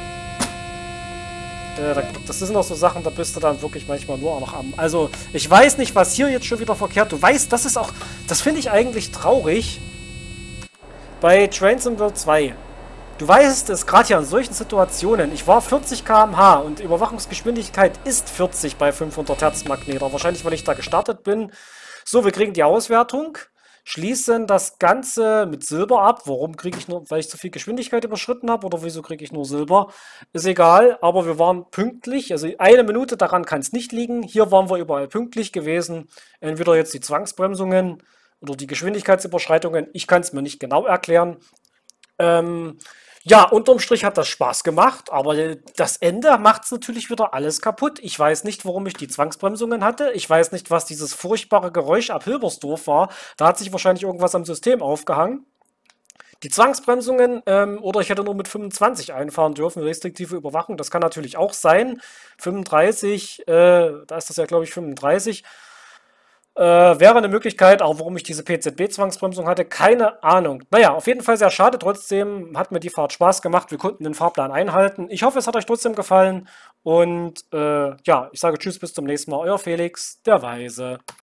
Äh, das sind auch so Sachen, da bist du dann wirklich manchmal nur noch am... Also, ich weiß nicht, was hier jetzt schon wieder verkehrt... Du weißt, das ist auch... Das finde ich eigentlich traurig. Bei Trains in World zwei. Du weißt es, gerade ja in solchen Situationen. Ich war vierzig Kilometer pro Stunde und Überwachungsgeschwindigkeit ist vierzig bei fünfhundert Hertz Magneter. Wahrscheinlich, weil ich da gestartet bin. So, wir kriegen die Auswertung. Schließen das Ganze mit Silber ab. Warum kriege ich nur, weil ich zu viel Geschwindigkeit überschritten habe? Oder wieso kriege ich nur Silber? Ist egal, aber wir waren pünktlich. Also eine Minute, daran kann es nicht liegen. Hier waren wir überall pünktlich gewesen. Entweder jetzt die Zwangsbremsungen oder die Geschwindigkeitsüberschreitungen. Ich kann es mir nicht genau erklären. Ähm, ja, unterm Strich hat das Spaß gemacht, aber das Ende macht es natürlich wieder alles kaputt. Ich weiß nicht, warum ich die Zwangsbremsungen hatte. Ich weiß nicht, was dieses furchtbare Geräusch ab Hilbersdorf war. Da hat sich wahrscheinlich irgendwas am System aufgehangen. Die Zwangsbremsungen, ähm, oder ich hätte nur mit fünfundzwanzig einfahren dürfen, restriktive Überwachung, das kann natürlich auch sein. fünfunddreißig, äh, da ist das ja, glaube ich, fünfunddreißig. Äh, wäre eine Möglichkeit, auch warum ich diese P Z B-Zwangsbremsung hatte, keine Ahnung. Naja, auf jeden Fall sehr schade, trotzdem hat mir die Fahrt Spaß gemacht, wir konnten den Fahrplan einhalten. Ich hoffe, es hat euch trotzdem gefallen und äh, ja, ich sage Tschüss, bis zum nächsten Mal, euer Felix, der Weise.